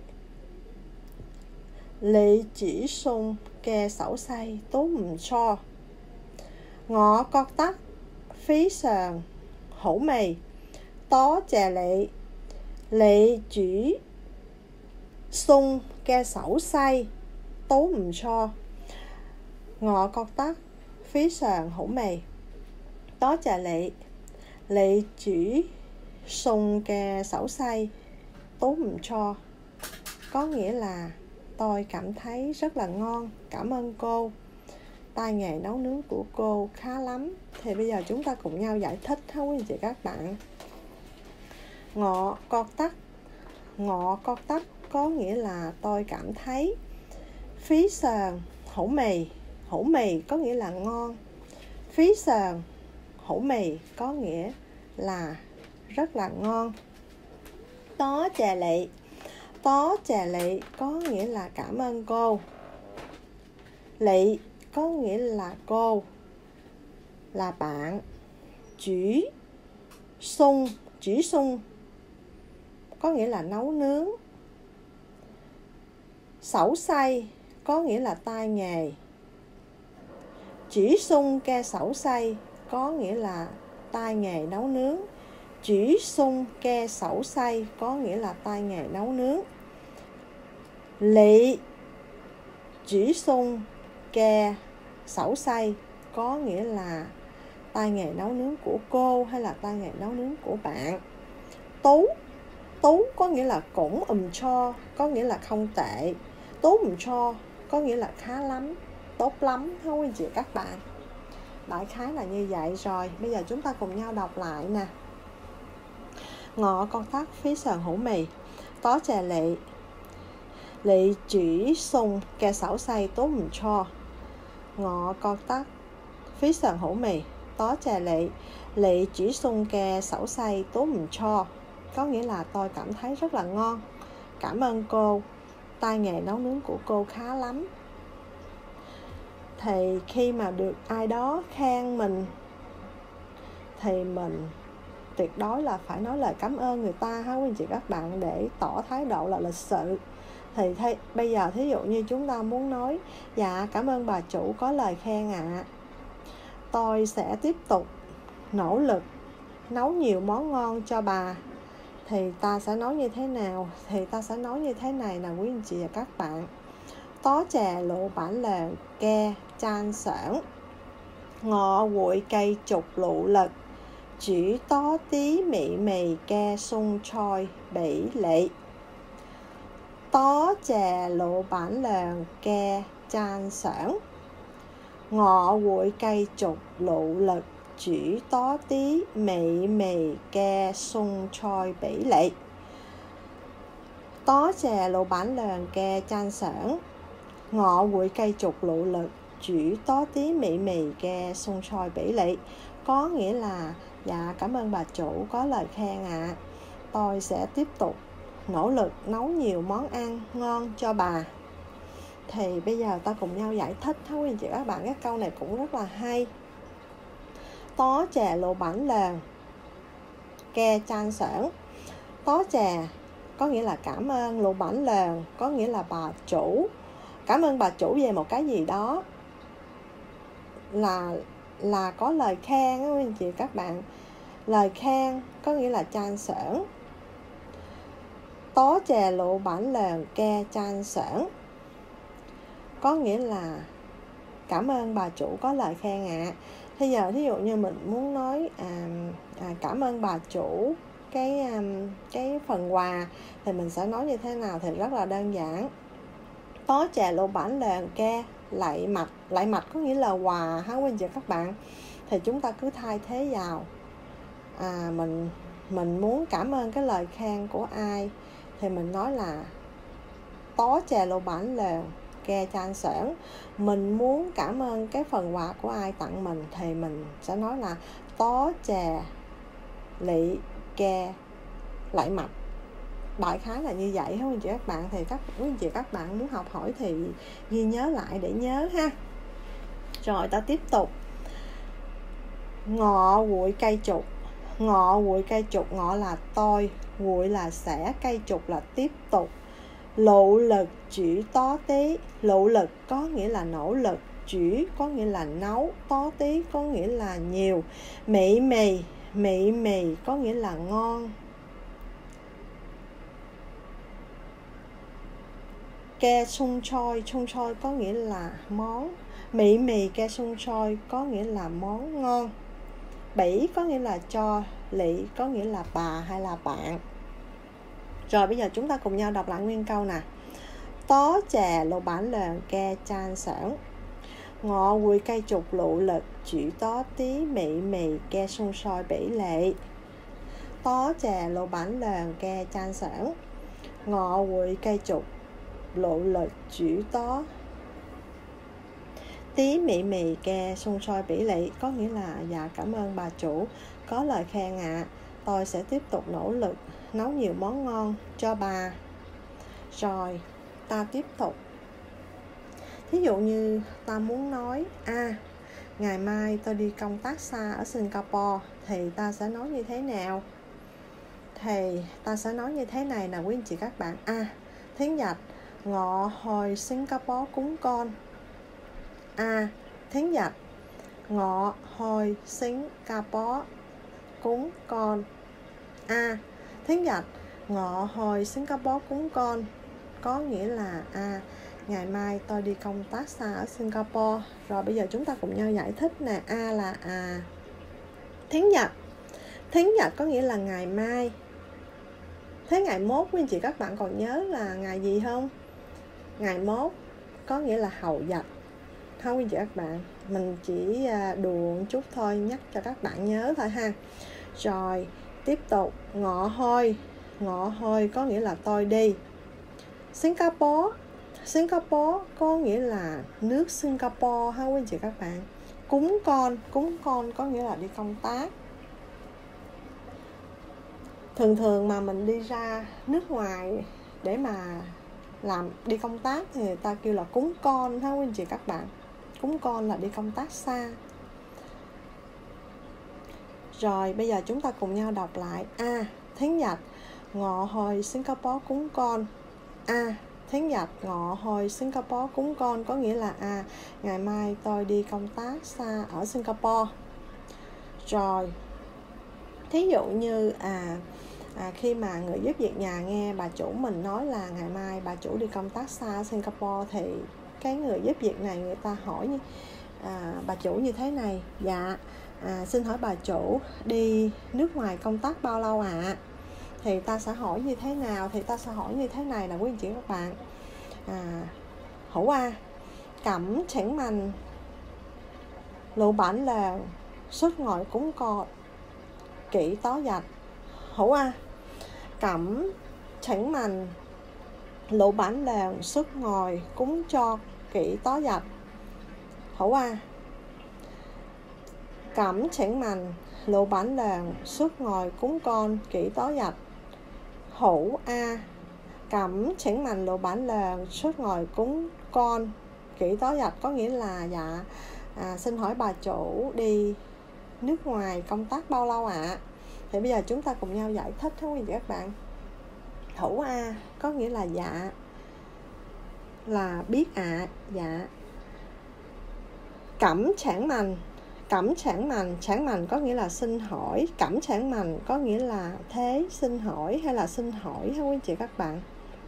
lệ chỉ sung kè sẩu xay tốt mùm cho. Ngọ có tắc phí sờn hủ mì, tó chè lệ lệ chỉ sung kè sẩu xay tốt mùm cho. Ngọ có tắc phí sờn hủ mì, tó chè lệ lệ chỉ sung kè sẩu xay tốt mùm cho. Có nghĩa là tôi cảm thấy rất là ngon, cảm ơn cô, tay nghề nấu nướng của cô khá lắm. Thì bây giờ chúng ta cùng nhau giải thích ha quý anh chị các bạn. Ngọ có tắc, ngọ có tắc có nghĩa là tôi cảm thấy. Phí sờn hủ mì, hủ mì có nghĩa là ngon. Phí sờn hủ mì có nghĩa là rất là ngon. Tó chè lệ, tó chè lệ có nghĩa là cảm ơn cô. Lệ có nghĩa là cô, là bạn. Chỉ sung, chỉ sung có nghĩa là nấu nướng. Sẩu xay có nghĩa là tay nghề. Chỉ sung ke sẩu xay có nghĩa là tay nghề nấu nướng. Chỉ sung ke sẩu xay có nghĩa là tay nghề nấu nướng. Lị chỉ sung ke sẩu xay có nghĩa là tay nghề nấu nướng của cô hay là tay nghề nấu nướng của bạn. Tú, tú có nghĩa là cũng ùm cho, có nghĩa là không tệ. Tú ùm cho có nghĩa là khá lắm, tốt lắm thôi anh chị các bạn. Đại khái là như vậy. Rồi bây giờ chúng ta cùng nhau đọc lại nè. Ngọ con tắc phí sờn hủ mì, 多謝你，你煮餸嘅手勢都唔錯，我覺得非常好味。多謝你，你煮餸嘅手勢都唔錯, có nghĩa là tôi cảm thấy rất là ngon. Cảm ơn cô, tay nghề nấu nướng của cô khá lắm. Thì khi mà được ai đó khen mình thì mình tuyệt đối là phải nói lời cảm ơn người ta ha quý anh chị các bạn, để tỏ thái độ là lịch sự. Thì thay, bây giờ thí dụ như chúng ta muốn nói dạ cảm ơn bà chủ có lời khen ạ, à. Tôi sẽ tiếp tục nỗ lực nấu nhiều món ngon cho bà. Thì ta sẽ nói như thế nào? Thì ta sẽ nói như thế này nè quý anh chị và các bạn. Tó chè lộ bản làng ke chan sản, ngọ hội cây trục lụ lực, chỉ tó tí mị mì ke sung choi bỉ lệ. Tó chè lộ bản làng ke chan sản, ngọ hội cây trục lụ lực, chỉ tó tí mị mì ke sung choi bỉ lệ. Tó chè lộ bản làng ke chan sản, ngọ hội cây trục lụ lực, chỉ tó tí mị mì ke sung choi bỉ lệ. Có nghĩa là dạ cảm ơn bà chủ có lời khen ạ, à. Tôi sẽ tiếp tục nỗ lực nấu nhiều món ăn ngon cho bà. Thì bây giờ ta cùng nhau giải thích ha quý anh chị các bạn, cái câu này cũng rất là hay. Tó chè lộ bản làng ke chan sản, tó chè có nghĩa là cảm ơn, lộ bản làng có nghĩa là bà chủ, cảm ơn bà chủ về một cái gì đó, là là có lời khen đó quý anh chị các bạn. Lời khen có nghĩa là chan sản. Tó chè lộ bản làng ke chan sản có nghĩa là cảm ơn bà chủ có lời khen ạ. À. Bây giờ thí dụ như mình muốn nói à, à, cảm ơn bà chủ cái um, cái phần quà thì mình sẽ nói như thế nào? Thì rất là đơn giản. Tó chè lộ bản làng ke lạy mặt, lạy mặt có nghĩa là quà ha quý anh chị các bạn. Thì chúng ta cứ thay thế vào à, mình mình muốn cảm ơn cái lời khen của ai thì mình nói là tó chè lộ bản làng ke chan sản. Mình muốn cảm ơn cái phần quà của ai tặng mình thì mình sẽ nói là tó chè lị ke lạy mặt. Đại khái là như vậy không anh chị các bạn. Thì các quý anh chị các bạn muốn học hỏi thì ghi nhớ lại để nhớ ha. Rồi ta tiếp tục. Ngọ hội cây trục, ngọ hội cây trục, ngọ là tôi, hội là sẽ, cây trục là tiếp tục. Lụ lực chỉ tó tí, lụ lực có nghĩa là nỗ lực, chỉ có nghĩa là nấu, tó tí có nghĩa là nhiều, mị mì, mị mì có nghĩa là ngon, ke sung choi, sung choi có nghĩa là món, mị mì ke sung choi có nghĩa là món ngon, bỉ có nghĩa là cho, lị có nghĩa là bà hay là bạn. Rồi bây giờ chúng ta cùng nhau đọc lại nguyên câu nè. Tó chè lộ bản làng ke chan sản, ngọ hội cây trục lụ lực, chỉ tó tí mị mì ke sung soi bỉ lệ. Tó chè lộ bản làng ke chan sản, ngọ hội cây trục lụ lực, chỉ tó tí mị mì ke sung soi bỉ lệ có nghĩa là dạ cảm ơn bà chủ có lời khen ạ, à. Tôi sẽ tiếp tục nỗ lực nấu nhiều món ngon cho bà. Rồi ta tiếp tục. Thí dụ như ta muốn nói à ngày mai tôi đi công tác xa ở Singapore thì ta sẽ nói như thế nào? Thì ta sẽ nói như thế này nè quý anh chị các bạn. À tiếng Nhật, ngọ hồi Singapore cúng con. À tiếng Nhật, ngọ hồi Singapore cúng con. À tiếng Nhật, ngọ hồi Singapore cúng con có nghĩa là à ngày mai tôi đi công tác xa ở Singapore. Rồi bây giờ chúng ta cùng nhau giải thích nè. A là à tiếng Nhật, tiếng Nhật có nghĩa là ngày mai. Thế ngày mốt quý anh chị các bạn còn nhớ là ngày gì không? Ngày mốt có nghĩa là hậu nhật. Không quý anh chị các bạn, mình chỉ đùa một chút thôi, nhắc cho các bạn nhớ thôi ha. Rồi tiếp tục, ngọ hôi ngọ hồi có nghĩa là tôi đi. Singapore, Singapore có nghĩa là nước Singapore ha quý anh chị các bạn. Cúng con, cúng con có nghĩa là đi công tác. Thường thường mà mình đi ra nước ngoài để mà làm đi công tác thì người ta kêu là cúng con ha quý anh chị các bạn. Cúng con là đi công tác xa. Rồi bây giờ chúng ta cùng nhau đọc lại. A. À, tháng Nhật ngọ hồi Singapore cúng con. A. À, tháng Nhật ngọ hồi Singapore cúng con có nghĩa là à, ngày mai tôi đi công tác xa ở Singapore. Rồi thí dụ như à, à khi mà người giúp việc nhà nghe bà chủ mình nói là ngày mai bà chủ đi công tác xa ở Singapore, thì cái người giúp việc này người ta hỏi như à, bà chủ như thế này: dạ à, xin hỏi bà chủ đi nước ngoài công tác bao lâu ạ? À? Thì ta sẽ hỏi như thế nào? Thì ta sẽ hỏi như thế này là quý anh chị các bạn. À, hữu A, cẩm chẳng mành lụ bản là xuất ngồi cúng con kỹ tó dạch. Hữu A, cẩm chẳng mành lụ bản là xuất ngồi cúng cho kỹ tó dạch. Hữu A, cẩm chẳng mành lụ bản là xuất ngồi cúng con kỹ tó dạch. Hữu A, cẩm chẳng mành lộ bản là suốt ngồi cúng con kỹ tó dạch có nghĩa là dạ à, xin hỏi bà chủ đi nước ngoài công tác bao lâu ạ? À? Thì bây giờ chúng ta cùng nhau giải thích thôi các bạn. Hữu A có nghĩa là dạ, là biết ạ, à, dạ. Cẩm chẳng mành, cẩm chẳng mành, chẳng mành có nghĩa là xin hỏi, cẩm chẳng mành có nghĩa là thế xin hỏi hay là xin hỏi ha quý chị các bạn.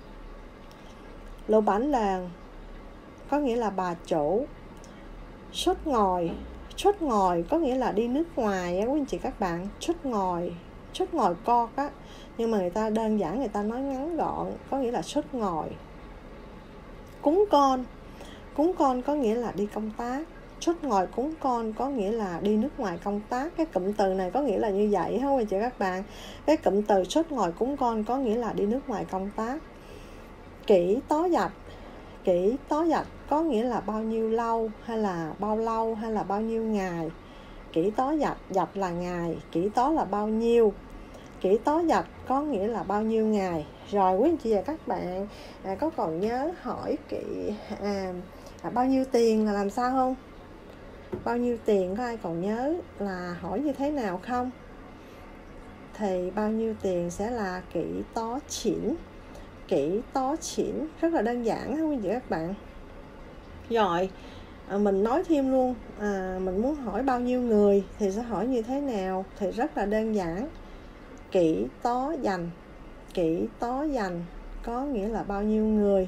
Lộ bản làng có nghĩa là bà chủ. Xuất ngồi, xuất ngồi có nghĩa là đi nước ngoài á quý anh chị các bạn. Xuất ngồi, xuất ngồi con á, nhưng mà người ta đơn giản người ta nói ngắn gọn có nghĩa là xuất ngồi. Cúng con, cúng con có nghĩa là đi công tác. Xuất ngồi cúng con có nghĩa là đi nước ngoài công tác. Cái cụm từ này có nghĩa là như vậy ha quý chị các bạn. Cái cụm từ xuất ngồi cúng con có nghĩa là đi nước ngoài công tác. Kỹ tó dạch, kỹ tó dạch có nghĩa là bao nhiêu lâu hay là bao lâu hay là bao nhiêu ngày. Kỹ tó dạch, dạch là ngày, kỹ tó là bao nhiêu. Kỹ tó dạch có nghĩa là bao nhiêu ngày. Rồi quý anh chị và các bạn à, có còn nhớ hỏi kỹ à, à, bao nhiêu tiền là làm sao không? Bao nhiêu tiền có ai còn nhớ là hỏi như thế nào không? Thì bao nhiêu tiền sẽ là kỹ tó chỉnh. Kỹ tó chỉnh rất là đơn giản ha quý vị các bạn. Rồi à, mình nói thêm luôn à, mình muốn hỏi bao nhiêu người thì sẽ hỏi như thế nào? Thì rất là đơn giản. Kỹ tó dành, kỹ tó dành có nghĩa là bao nhiêu người.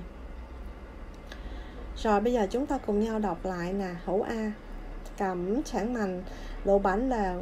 Rồi bây giờ chúng ta cùng nhau đọc lại nè. Hữu A, cẩm chẳng mành lộ bản là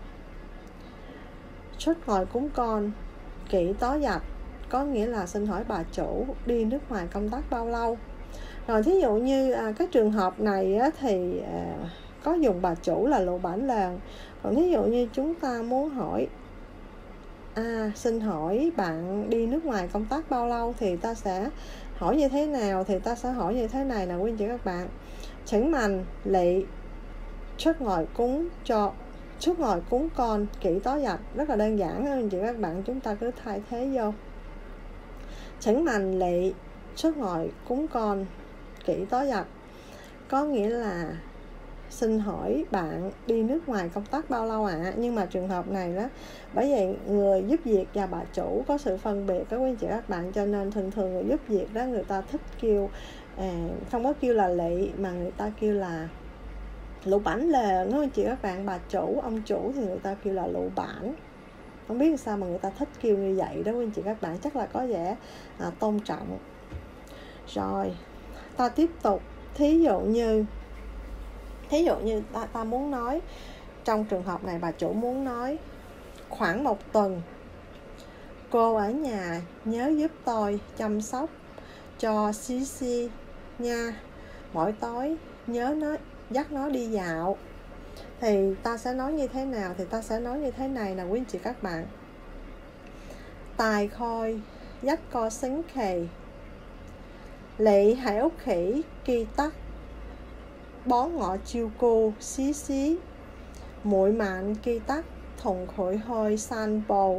xuất ngồi cúng con kỹ tó dạch có nghĩa là xin hỏi bà chủ đi nước ngoài công tác bao lâu. Rồi thí dụ như à, cái trường hợp này á, thì à, có dùng bà chủ là lộ bản làng. Còn thí dụ như chúng ta muốn hỏi à, xin hỏi bạn đi nước ngoài công tác bao lâu thì ta sẽ hỏi như thế nào? Thì ta sẽ hỏi như thế này nè quý anh chị các bạn. Chẳng mành lị xuất ngồi cúng cho xuất ngồi cúng con kỹ tó dạch rất là đơn giản anh chị các bạn, chúng ta cứ thay thế vô. Chẳng mành lị xuất ngồi cúng con kỹ tó dạch có nghĩa là xin hỏi bạn đi nước ngoài công tác bao lâu ạ? À? Nhưng mà trường hợp này đó, bởi vậy người giúp việc và bà chủ có sự phân biệt các quý anh chị các bạn, cho nên thường thường người giúp việc đó người ta thích kêu à, không có kêu là lị mà người ta kêu là lụ bản là nó anh chị các bạn. Bà chủ, ông chủ thì người ta kêu là lụ bản. Không biết sao mà người ta thích kêu như vậy đó quý anh chị các bạn, chắc là có vẻ à, tôn trọng. Rồi ta tiếp tục. Thí dụ như Thí dụ như ta, ta muốn nói, trong trường hợp này bà chủ muốn nói khoảng một tuần cô ở nhà nhớ giúp tôi chăm sóc cho xí xí nha, mỗi tối nhớ nó dắt nó đi dạo. Thì ta sẽ nói như thế nào? Thì ta sẽ nói như thế này nè quý anh chị các bạn. 大概一個星期，你喺屋企記得幫我照顧思思，每晚記得同佢去散步。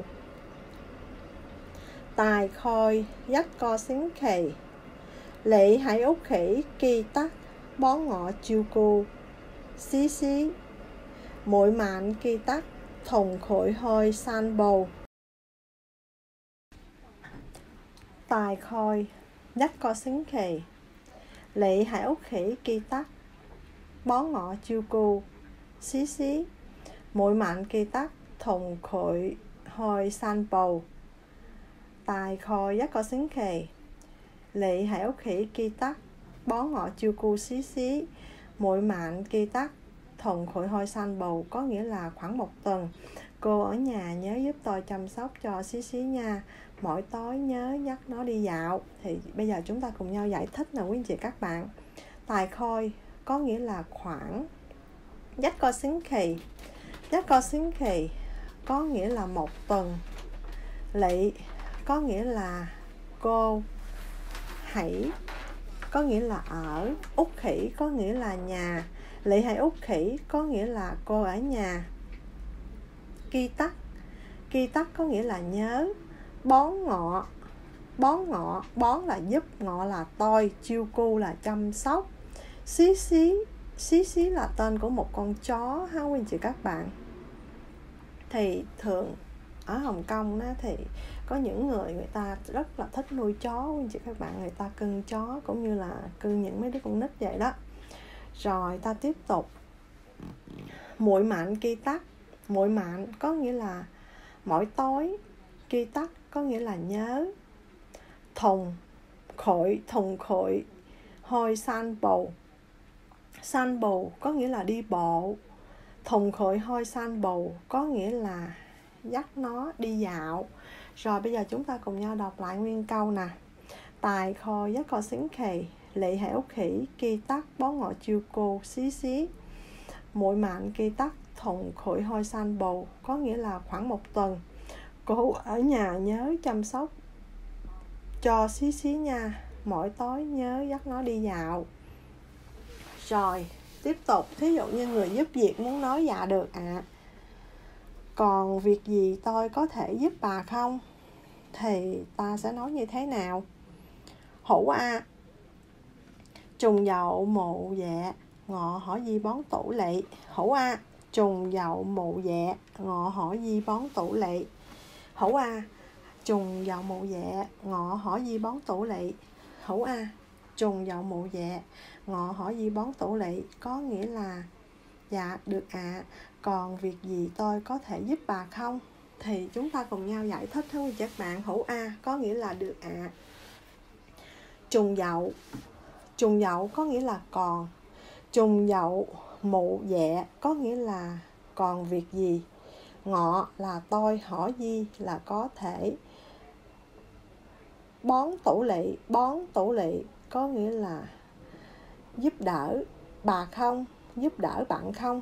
大概一個星期，你喺屋企記得幫我照顧思思，每晚記得同佢去散步。大概一個星期，你喺屋企記得幫我照顧思思，每晚記得同佢去散步。大概一個星期，你喺屋企記得幫我照顧思思，mỗi晚記得同佢去散步, có nghĩa là khoảng một tuần. Cô ở nhà nhớ giúp tôi chăm sóc cho Xí Xí nha. Mỗi tối nhớ dắt nó đi dạo. Thì bây giờ chúng ta cùng nhau giải thích nè quý anh chị các bạn. Tài khôi có nghĩa là khoảng. Dắt co xính kỳ. Dắt co xính kỳ có nghĩa là một tuần. Lị có nghĩa là cô. Hãy có nghĩa là ở. Út khỉ có nghĩa là nhà. Lị hay út khỉ có nghĩa là cô ở nhà. Ki tắc. Ki tắc có nghĩa là nhớ. Bón ngọ. Bón ngọ, bón là giúp, ngọ là tôi, chiêu cu là chăm sóc. Xí xí, xí xí là tên của một con chó ha quý anh chị các bạn. Thì thường ở Hồng Kông đó, thì có những người người ta rất là thích nuôi chó quý anh chị các bạn. Người ta cưng chó cũng như là cưng những mấy đứa con nít vậy đó. Rồi ta tiếp tục. Mỗi mạn ki tắc. Mỗi mạn có nghĩa là mỗi tối. Ki tắc có nghĩa là nhớ. Thùng khội, thùng khội. Hôi san bầu. San bầu có nghĩa là đi bộ. Thùng khội hôi san bầu có nghĩa là dắt nó đi dạo. Rồi bây giờ chúng ta cùng nhau đọc lại nguyên câu nè. Tài khôi dắt co xính kỳ. Lị hãy út khỉ ki tắc bón ngọ chiêu cô xí xí. Mỗi mạn ki tắc thùng khội hôi san bầu có nghĩa là khoảng một tuần. Cô ở nhà nhớ chăm sóc cho Xí Xí nha. Mỗi tối nhớ dắt nó đi dạo. Rồi tiếp tục. Thí dụ như người giúp việc muốn nói dạ được ạ. À, còn việc gì tôi có thể giúp bà không? Thì ta sẽ nói như thế nào? Hữu a. Trùng dậu mụ dạ. Ngọ hỏi di bón tủ lị. Hữu a. Trùng dậu mụ dạ. Ngọ hỏi di bón tủ lị. Hữu a. Trùng dậu mụ dạ. Ngọ hỏi di bón tủ lị. Hữu a. Trùng dậu mụ dạ. Ngọ hỏi di bón tủ lị có nghĩa là dạ được ạ. À, còn việc gì tôi có thể giúp bà không? Thì chúng ta cùng nhau giải thích thôi các bạn. Hữu a có nghĩa là được ạ. À. Trùng dậu. Trùng dậu có nghĩa là còn. Trùng dậu mụ dạ có nghĩa là còn việc gì. Ngọ là tôi, hỏi di là có thể. Bón tủ lị. Bón tủ lị có nghĩa là giúp đỡ bà không, giúp đỡ bạn không.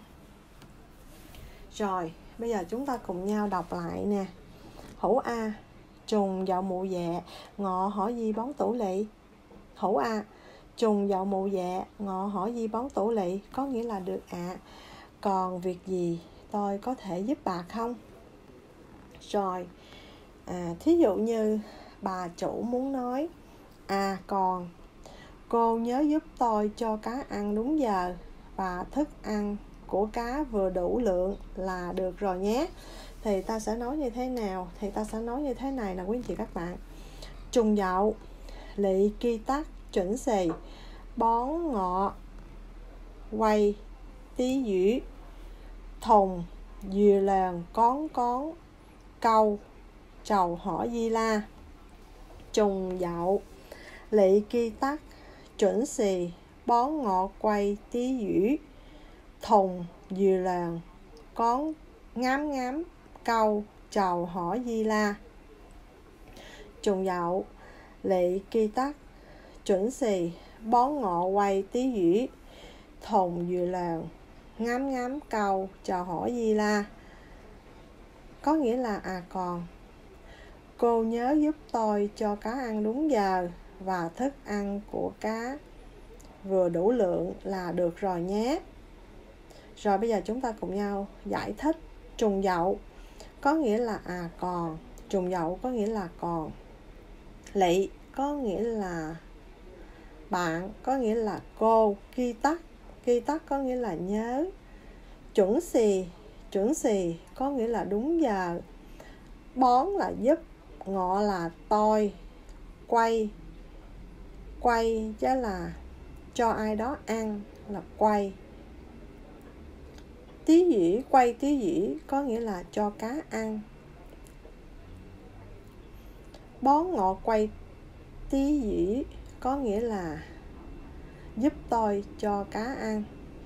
Rồi bây giờ chúng ta cùng nhau đọc lại nè. Hữu a. Trùng dậu mụ dạ. Ngọ hỏi di bón tủ lị. Hữu a. Trùng dậu mụ dạ. Ngọ hỏi di bón tủ lị có nghĩa là được ạ. À, còn việc gì tôi có thể giúp bà không? Rồi à, thí dụ như bà chủ muốn nói à còn cô nhớ giúp tôi cho cá ăn đúng giờ và thức ăn của cá vừa đủ lượng là được rồi nhé. Thì ta sẽ nói như thế nào? Thì ta sẽ nói như thế này nè quý anh chị các bạn. Trùng dậu lị ki tắc chuẩn xì bón ngọ quay tí dữ thùng dìa làng con con câu chầu hỏi di la. Trùng dậu lị ki tắc chuẩn xì bón ngọ quay tí dữ thùng dìa làng con ngám ngám câu chầu hỏi di la. Trùng dậu lị ki tắc chuẩn xì bón ngọ quay tí dữ thùng dìa làng ngám ngám câu chào hỏi di la có nghĩa là à còn Cô nhớ giúp tôi cho cá ăn đúng giờ và thức ăn của cá vừa đủ lượng là được rồi nhé. Rồi bây giờ chúng ta cùng nhau giải thích. Trùng dậu có nghĩa là à còn, trùng dậu có nghĩa là còn. Lị có nghĩa là bạn, có nghĩa là cô. Ki tắc, ki tắc có nghĩa là nhớ. Chuẩn xì, chuẩn xì có nghĩa là đúng giờ. Bón là giúp, ngọ là tôi, quay, quay chứ là cho ai đó ăn là quay. Tí dĩ, quay tí dĩ có nghĩa là cho cá ăn. Bón ngọ quay tí dĩ có nghĩa là giúp tôi cho cá ăn.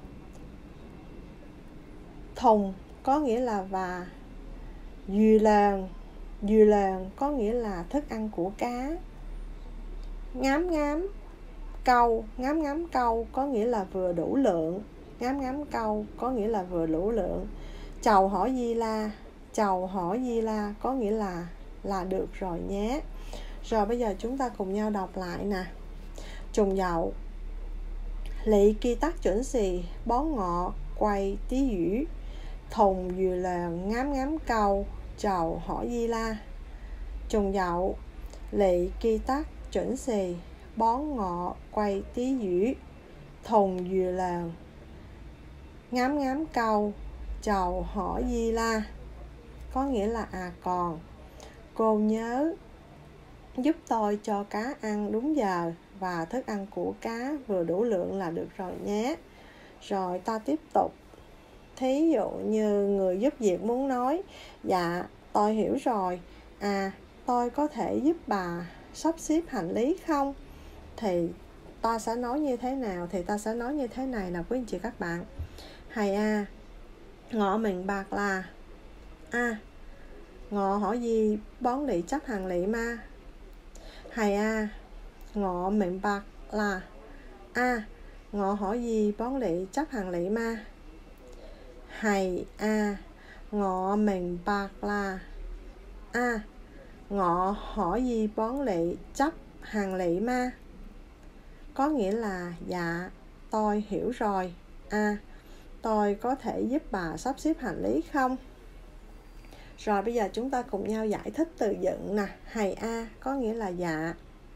Thùng có nghĩa là và. Dùi lờn, dùi lờn có nghĩa là thức ăn của cá. Ngám ngám câu, ngám ngám câu có nghĩa là vừa đủ lượng. Ngám ngám câu có nghĩa là vừa đủ lượng. Chầu hỏi di la, chầu hỏi di la có nghĩa là là được rồi nhé. Rồi bây giờ chúng ta cùng nhau đọc lại nè. Trùng dậu. Lị ki tắc chuẩn xì, bón ngọ quay tí dĩ. Thùng dùi lờn, ngám ngám câu, chầu hỏi di la. Trùng dậu. Lị ki tắc chuẩn xì, bón ngọ quay tí dĩ. Thùng dùi lờn, ngám ngám câu, chầu hỏi di la có nghĩa là à còn. Cô nhớ giúp tôi cho cá ăn đúng giờ và thức ăn của cá vừa đủ lượng là được rồi nhé. Rồi ta tiếp tục. Thí dụ như người giúp việc muốn nói dạ tôi hiểu rồi, à tôi có thể giúp bà sắp xếp hành lý không? Thì ta sẽ nói như thế nào? Thì ta sẽ nói như thế này nè quý anh chị các bạn. Hay à, ngọ mình bạc là à, ngọ hỏi gì bón lị chấp hàng lị ma. Hay à, ngọ mình bạc là à, ngọ hỏi gì bón lị chấp hàng lị ma. Hay à, ngọ mình bạc là à, ngọ hỏi gì bón lị chấp hàng lị ma có nghĩa là dạ tôi hiểu rồi, à tôi có thể giúp bà sắp xếp hành lý không? Rồi bây giờ chúng ta cùng nhau giải thích từ vựng nè. Hay a có nghĩa là dạ.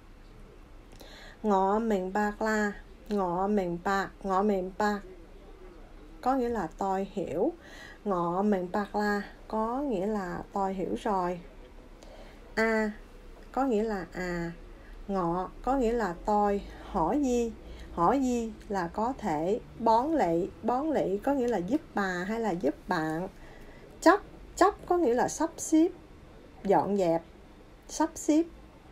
Ngọ mình bạc là, ngọ mình bạc, ngọ mình bạc có nghĩa là tôi hiểu. Ngọ mình bạc là có nghĩa là tôi hiểu rồi. A có nghĩa là à. Ngọ có nghĩa là tôi. Hỏi gì, hỏi gì là có thể. Bón lị, bón lị có nghĩa là giúp bà hay là giúp bạn. Chấp, chấp có nghĩa là sắp xếp, dọn dẹp, sắp xếp.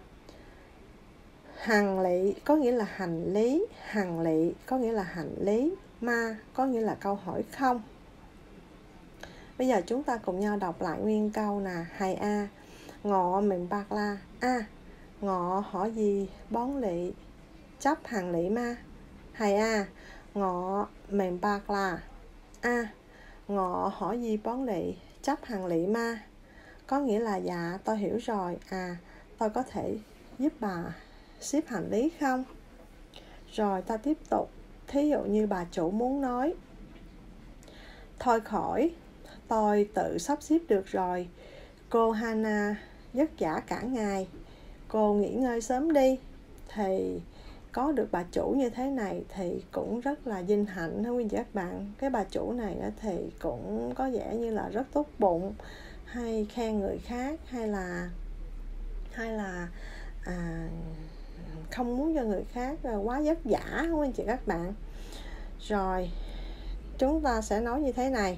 Hành lị có nghĩa là hành lý, hành lị có nghĩa là hành lý. Ma có nghĩa là câu hỏi không. Bây giờ chúng ta cùng nhau đọc lại nguyên câu nè. Hay a, ngọ mình bạc là a, ngọ hỏi gì bón lị chấp hàng lị ma. Hay a, ngọ mình bạc là a, ngọ hỏi gì bón lị chấp hàng lị ma có nghĩa là dạ tôi hiểu rồi, à tôi có thể giúp bà xếp hành lý không? Rồi ta tiếp tục. Thí dụ như bà chủ muốn nói thôi khỏi, tôi tự sắp xếp được rồi. Cô Hana vất vả cả ngày, cô nghỉ ngơi sớm đi. Thì có được bà chủ như thế này thì cũng rất là vinh hạnh thôi quý vị các bạn. Cái bà chủ này thì cũng có vẻ như là rất tốt bụng, hay khen người khác, hay là hay là à, không muốn cho người khác quá vất vả không anh chị các bạn. Rồi chúng ta sẽ nói như thế này.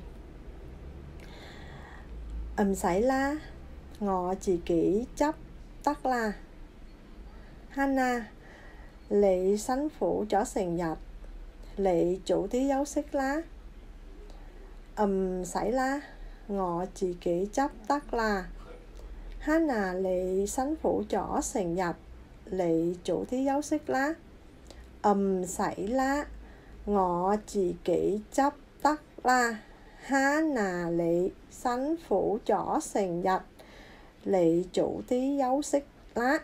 Ừm xảy la, ngọ chỉ kỹ chấp tắc la. Hana lị sánh phủ chó sền dạch, lị chủ tí dấu xích lá. Ừm xảy la, ngọ chỉ kỹ chấp tắc la. Hana lị sánh phủ chó sền dạch, lị chủ tí dấu xích lá. Ừm xảy la, ngọ chỉ kỹ chấp tắc la. Há nà lị sánh phủ chỏ sền dạch, lị chủ tí dấu xích lá.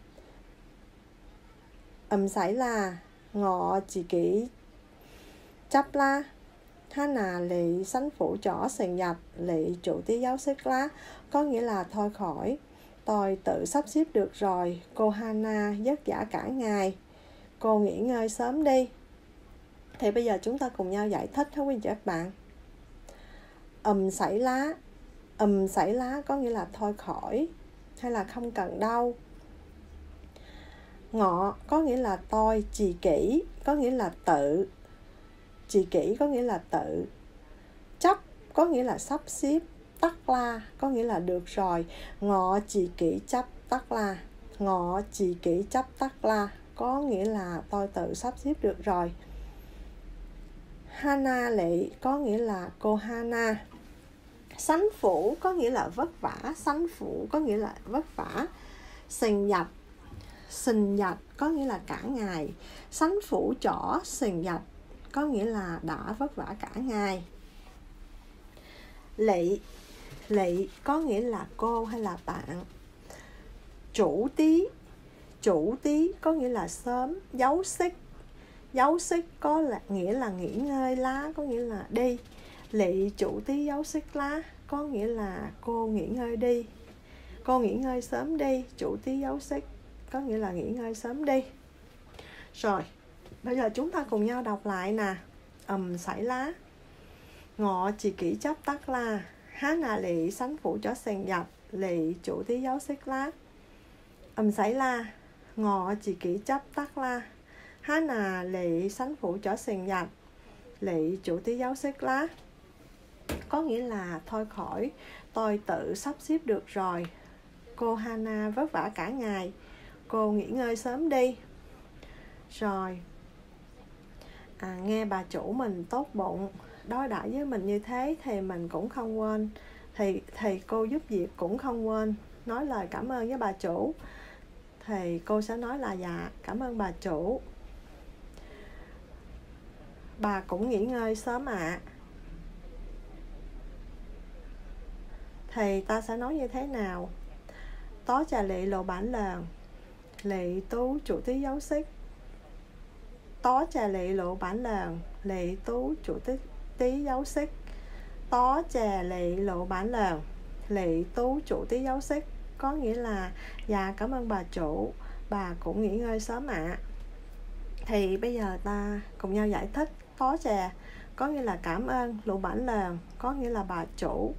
Ầm sảy là ngọ chỉ kỹ chấp la. Há nà lị sánh phủ trỏ sền dạch lị chủ tí dấu xích lá, có nghĩa là thôi khỏi, tôi tự sắp xếp được rồi, cô Hana vất vả cả ngày, cô nghỉ ngơi sớm đi. Thì bây giờ chúng ta cùng nhau giải thích hả quý vị các bạn. Ầm sảy lá, ầm sảy lá có nghĩa là thôi khỏi hay là không cần đâu. Ngọ có nghĩa là tôi, trì kỷ có nghĩa là tự, trì kỷ có nghĩa là tự. Chấp có nghĩa là sắp xếp. Tắc la có nghĩa là được rồi. Ngọ trì kỷ chấp tắc la, ngọ trì kỷ chấp tắc la có nghĩa là tôi tự sắp xếp được rồi. Hana lị có nghĩa là cô Hana. Sánh phủ có nghĩa là vất vả, sánh phủ có nghĩa là vất vả. Sền dạch, sình dạch có nghĩa là cả ngày. Sánh phủ trỏ sền dạch có nghĩa là đã vất vả cả ngày. Lị, lị có nghĩa là cô hay là bạn. Chủ tí, chủ tí có nghĩa là sớm. Dấu xích, dấu xích có là nghĩa là nghỉ ngơi, lá có nghĩa là đi. Lị chủ tí dấu xích lá có nghĩa là cô nghỉ ngơi đi, cô nghỉ ngơi sớm đi. Chủ tí dấu xích có nghĩa là nghỉ ngơi sớm đi. Rồi, bây giờ chúng ta cùng nhau đọc lại nè. Ầm sảy lá, ngọ trì kỷ chấp tắc la. Há nà lị sánh phủ trỏ sền dạch lị chủ tí dấu xích lá. Ầm sảy la, ngọ trì kỷ chấp tắc la. Há nà lị sánh phủ trỏ sền dạch lị chủ tí dấu xích lá, có nghĩa là thôi khỏi, tôi tự sắp xếp được rồi, cô Hana vất vả cả ngày, cô nghỉ ngơi sớm đi. Rồi à, nghe bà chủ mình tốt bụng đối đãi với mình như thế thì mình cũng không quên, thì thầy cô giúp việc cũng không quên nói lời cảm ơn với bà chủ. Thì cô sẽ nói là dạ cảm ơn bà chủ, bà cũng nghỉ ngơi sớm ạ. À. Thì ta sẽ nói như thế nào? Tó trà lị lộ bản lờn lị tú chủ tí dấu xích. Tó trà lị lộ bản lờn lị tú chủ tí, tí dấu xích. Tó trà lị lộ bản lờn lị tú chủ tí dấu xích có nghĩa là dạ cảm ơn bà chủ, bà cũng nghỉ ngơi sớm ạ. À. Thì bây giờ ta cùng nhau giải thích. Tó trà có nghĩa là cảm ơn, lộ bản lờn có nghĩa là bà chủ,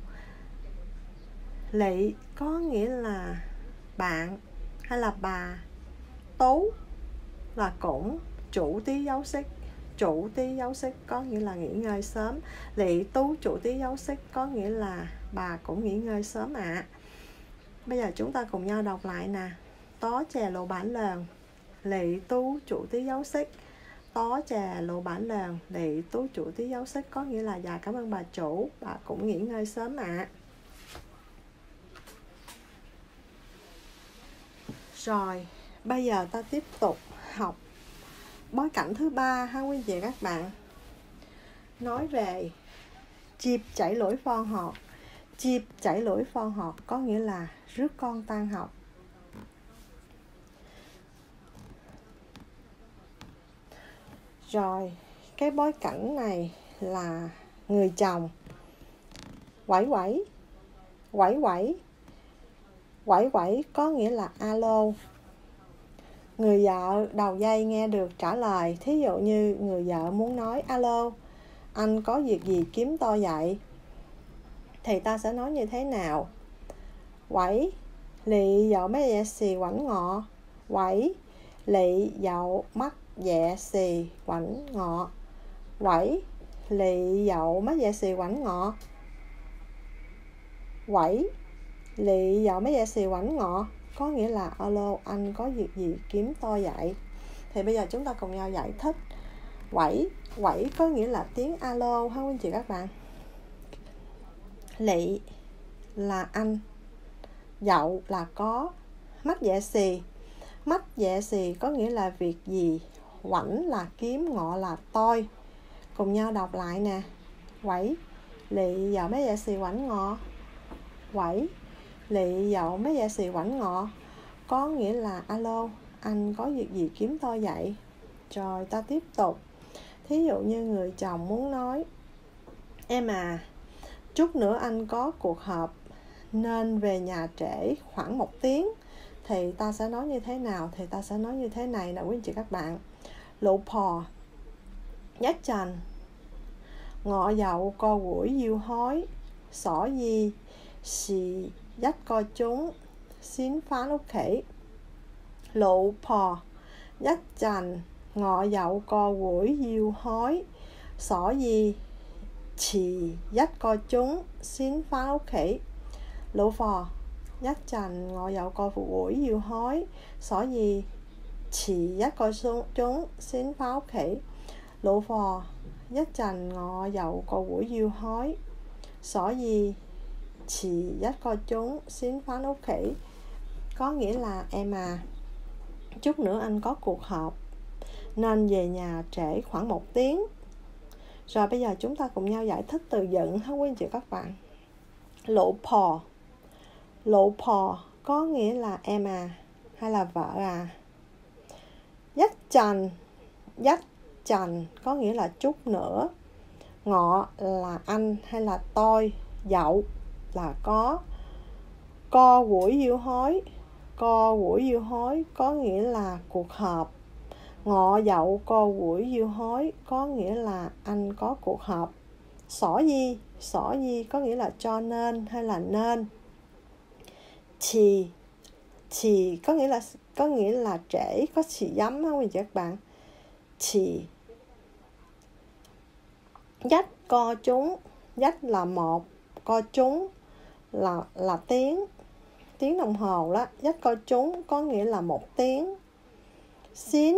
lị có nghĩa là bạn hay là bà, tú là cũng, chủ tí dấu xích, chủ tí dấu xích có nghĩa là nghỉ ngơi sớm. Lị tú chủ tí dấu xích có nghĩa là bà cũng nghỉ ngơi sớm ạ. À. Bây giờ chúng ta cùng nhau đọc lại nè. Tó trà lộ bản lờn lị tú chủ tí dấu xích. Tó trà lộ bản lờn lị tú chủ tí dấu xích có nghĩa là dạ cảm ơn bà chủ, bà cũng nghỉ ngơi sớm ạ. À. Rồi, bây giờ ta tiếp tục học bối cảnh thứ ba ha quý vị các bạn. Nói về chịp chảy lũi phon học. Chịp chảy lũi phon học có nghĩa là rước con tan học. Rồi, cái bối cảnh này là người chồng quẩy quẩy, quẩy quẩy, quẩy quẩy có nghĩa là alo. Người vợ đầu dây nghe được trả lời, thí dụ như người vợ muốn nói alo, anh có việc gì kiếm tôi vậy? Thì ta sẽ nói như thế nào? Quẩy, lị dậu mấy dẹ xì quảnh ngọ. Quẩy, lị dậu mắt dẹ xì quảnh ngọ. Quẩy, lị dậu mắt dẹ xì quảnh ngọ. Quẩy, lị dậu mấy dẹ xì quảnh ngọ có nghĩa là alo, anh có việc gì kiếm tôi vậy? Thì bây giờ chúng ta cùng nhau giải thích. Quẩy, quẩy có nghĩa là tiếng alo ha quý chị các bạn. Lị là anh, dậu là có, mắt dạ xì, mắt dạ xì có nghĩa là việc gì, quảnh là kiếm, ngọ là tôi. Cùng nhau đọc lại nè. Quẩy, lị dậu mấy dạ xì quảnh ngọ. Quẩy, Lị dậu mấy dạ xì quảnh ngọ, có nghĩa là alo, anh có việc gì kiếm tôi vậy? Rồi ta tiếp tục. Thí dụ như người chồng muốn nói, em à, chút nữa anh có cuộc họp nên về nhà trễ khoảng một tiếng. Thì ta sẽ nói như thế nào? Thì ta sẽ nói như thế này nè quý anh chị các bạn. Lụ pò nhất chành ngọ dậu co quủi diêu hối xỏ di xì dắt co chúng xín phá lúc khỉ. Lụ pò nhất chành ngọ dậu co quủi diêu hối xỏ di xì dắt co chúng xín phá lúc khỉ. Lụ phò dắt chành ngọ dậu co quủi diêu hối xỏ gì chỉ dắt coi chúng xín pháo khỉ. Lụ phò dắt chành ngọ dậu co quủi diêu hối xỏ gì chỉ dắt coi chúng xín pháo nấu khỉ, có nghĩa là em à, chút nữa anh có cuộc họp nên về nhà trễ khoảng một tiếng. Rồi bây giờ chúng ta cùng nhau giải thích từ vựng ha quý anh chị các bạn. Lụ phò, lụ phò có nghĩa là em à hay là vợ à. Dắt chành, dắt chành có nghĩa là chút nữa. Ngọ là anh hay là tôi. Dậu là có. Co quủi diêu hối, co quủi diêu hối có nghĩa là cuộc họp. Ngọ dậu co quủi diêu hối có nghĩa là anh có cuộc họp. Xỏ di, xỏ di có nghĩa là cho nên hay là nên. Chì, chì có nghĩa là có nghĩa là trễ, có chì giấm không các bạn. Chì. Dắt co chúng, dắt là một, co chúng là là tiếng, tiếng đồng hồ đó. Dắt co chúng có nghĩa là một tiếng. Xín,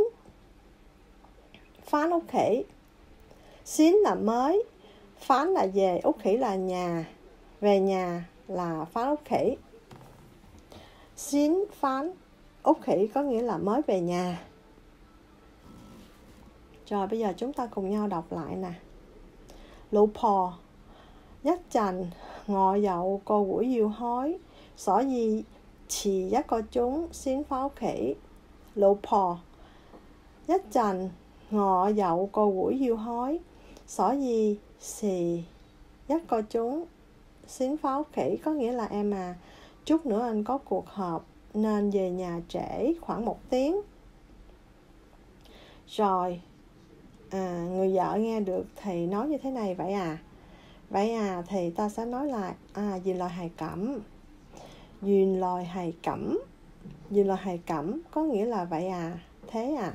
phán út khỉ. Xín là mới, phán là về, út khỉ là nhà, về nhà là phán út khỉ. Xín phán út khỉ có nghĩa là mới về nhà. Rồi bây giờ chúng ta cùng nhau đọc lại nè. Lụ phò dắt chành ngọ dậu co quủi diêu hối xỏ di chỉ dắt co chúng xín pháo khỉ. Lụ phò dắt chành ngọ dậu co quủi diêu hối xỏ di xì dắt co chúng xín pháo khỉ có nghĩa là em à, chút nữa anh có cuộc họp nên về nhà trễ khoảng một tiếng. Rồi à, người vợ nghe được thì nói như thế này, vậy à vậy à thì ta sẽ nói lại à duyên lời hài cẩm, duyên lời hài cẩm, duyên lời hài cẩm có nghĩa là vậy à, thế à.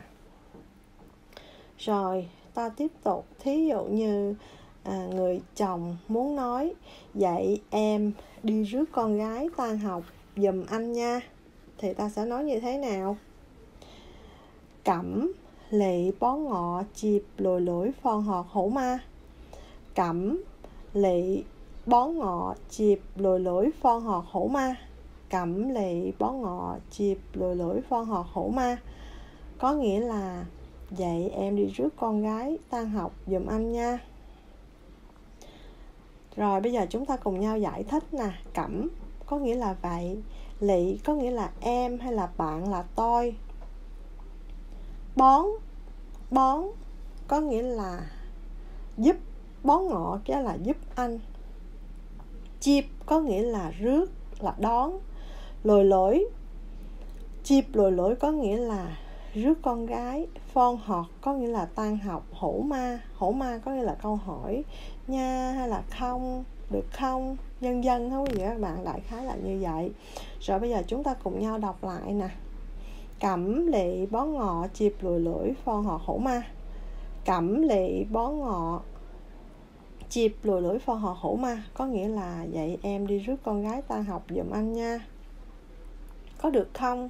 Rồi ta tiếp tục. Thí dụ như à, người chồng muốn nói, dạy em đi rước con gái tan học giùm anh nha. Thì ta sẽ nói như thế nào? Cẩm lị bó ngọ chịp lùi lưỡi phòn họt hổ ma. Cẩm lị bó ngọ chịp lùi lưỡi phòn họt hổ ma. Cẩm lị bó ngọ chịp lùi lưỡi phòn họt hổ ma có nghĩa là dạy em đi rước con gái tan học giùm anh nha. Rồi bây giờ chúng ta cùng nhau giải thích nè. Cẩm có nghĩa là vậy. Lị có nghĩa là em hay là bạn, là tôi. Bón, bón có nghĩa là giúp, bón ngọ cái là giúp anh. Chịp có nghĩa là rước, là đón. Lùi lưỡi, chịp lùi lưỡi có nghĩa là rước con gái. Phon họt có nghĩa là tan học. Hổ ma, hổ ma có nghĩa là câu hỏi nha hay là không, được không, vân vân không gì các bạn, đại khái là như vậy. Rồi bây giờ chúng ta cùng nhau đọc lại nè. Cẩm lị bó ngọ chịp lùi lưỡi phon họt hổ ma. Cẩm lị bó ngọ chịp lùi lưỡi phon họt hổ ma có nghĩa là dạy em đi rước con gái tan học giùm anh nha, có được không?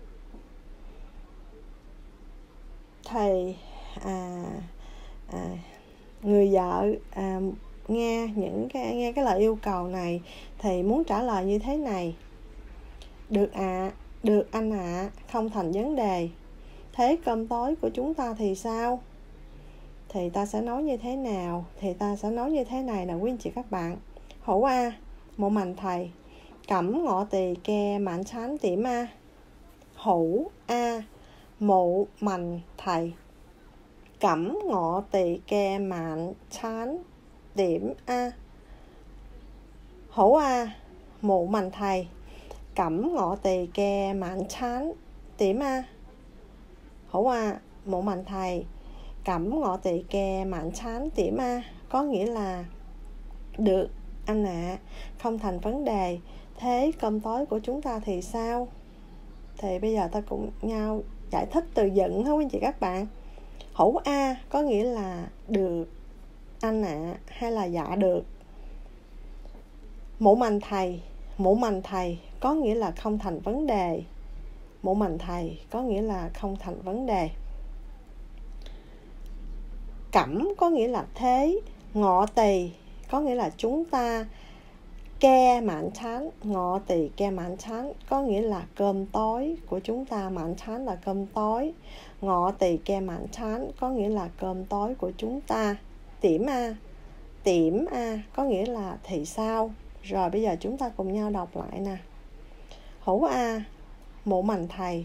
Thì à, à, người vợ à, nghe những cái nghe cái lời yêu cầu này thì muốn trả lời như thế này: được ạ, à, được anh ạ, à, không thành vấn đề. Thế cơm tối của chúng ta thì sao? Thì ta sẽ nói như thế nào? Thì ta sẽ nói như thế này nè quý anh chị các bạn. Hổ a, một mành thầy. cẩm ngọ tỳ ke mạn chán điểm a. Hữu a mụ mạnh thầy, cẩm ngọ tỳ ke mạn chán điểm a. Hữu a mụ mạnh thầy, cẩm ngọ tỳ ke mạn chán điểm a. Hữu a mụ mạnh thầy, cẩm ngọ tỳ ke mạn chán điểm a, có nghĩa là được anh ạ, à, không thành vấn đề. Thế cơm tối của chúng ta thì sao? Thì bây giờ ta cùng nhau giải thích từ vựng không anh chị các bạn. Hữu a có nghĩa là được anh ạ, à, hay là dạ được. Mụ mạnh thầy, mụ mạnh thầy có nghĩa là không thành vấn đề. Mụ mạnh thầy có nghĩa là không thành vấn đề. Cẩm có nghĩa là thế, ngọ tỳ có nghĩa là chúng ta, ke mạn chán, ngọ tỳ ke mạn chán có nghĩa là cơm tối của chúng ta, mạn chán là cơm tối, ngọ tỳ ke mạn chán có nghĩa là cơm tối của chúng ta. Điểm a, điểm a có nghĩa là thì sao. Rồi bây giờ chúng ta cùng nhau đọc lại nè. Hữu a mụ mạnh thầy,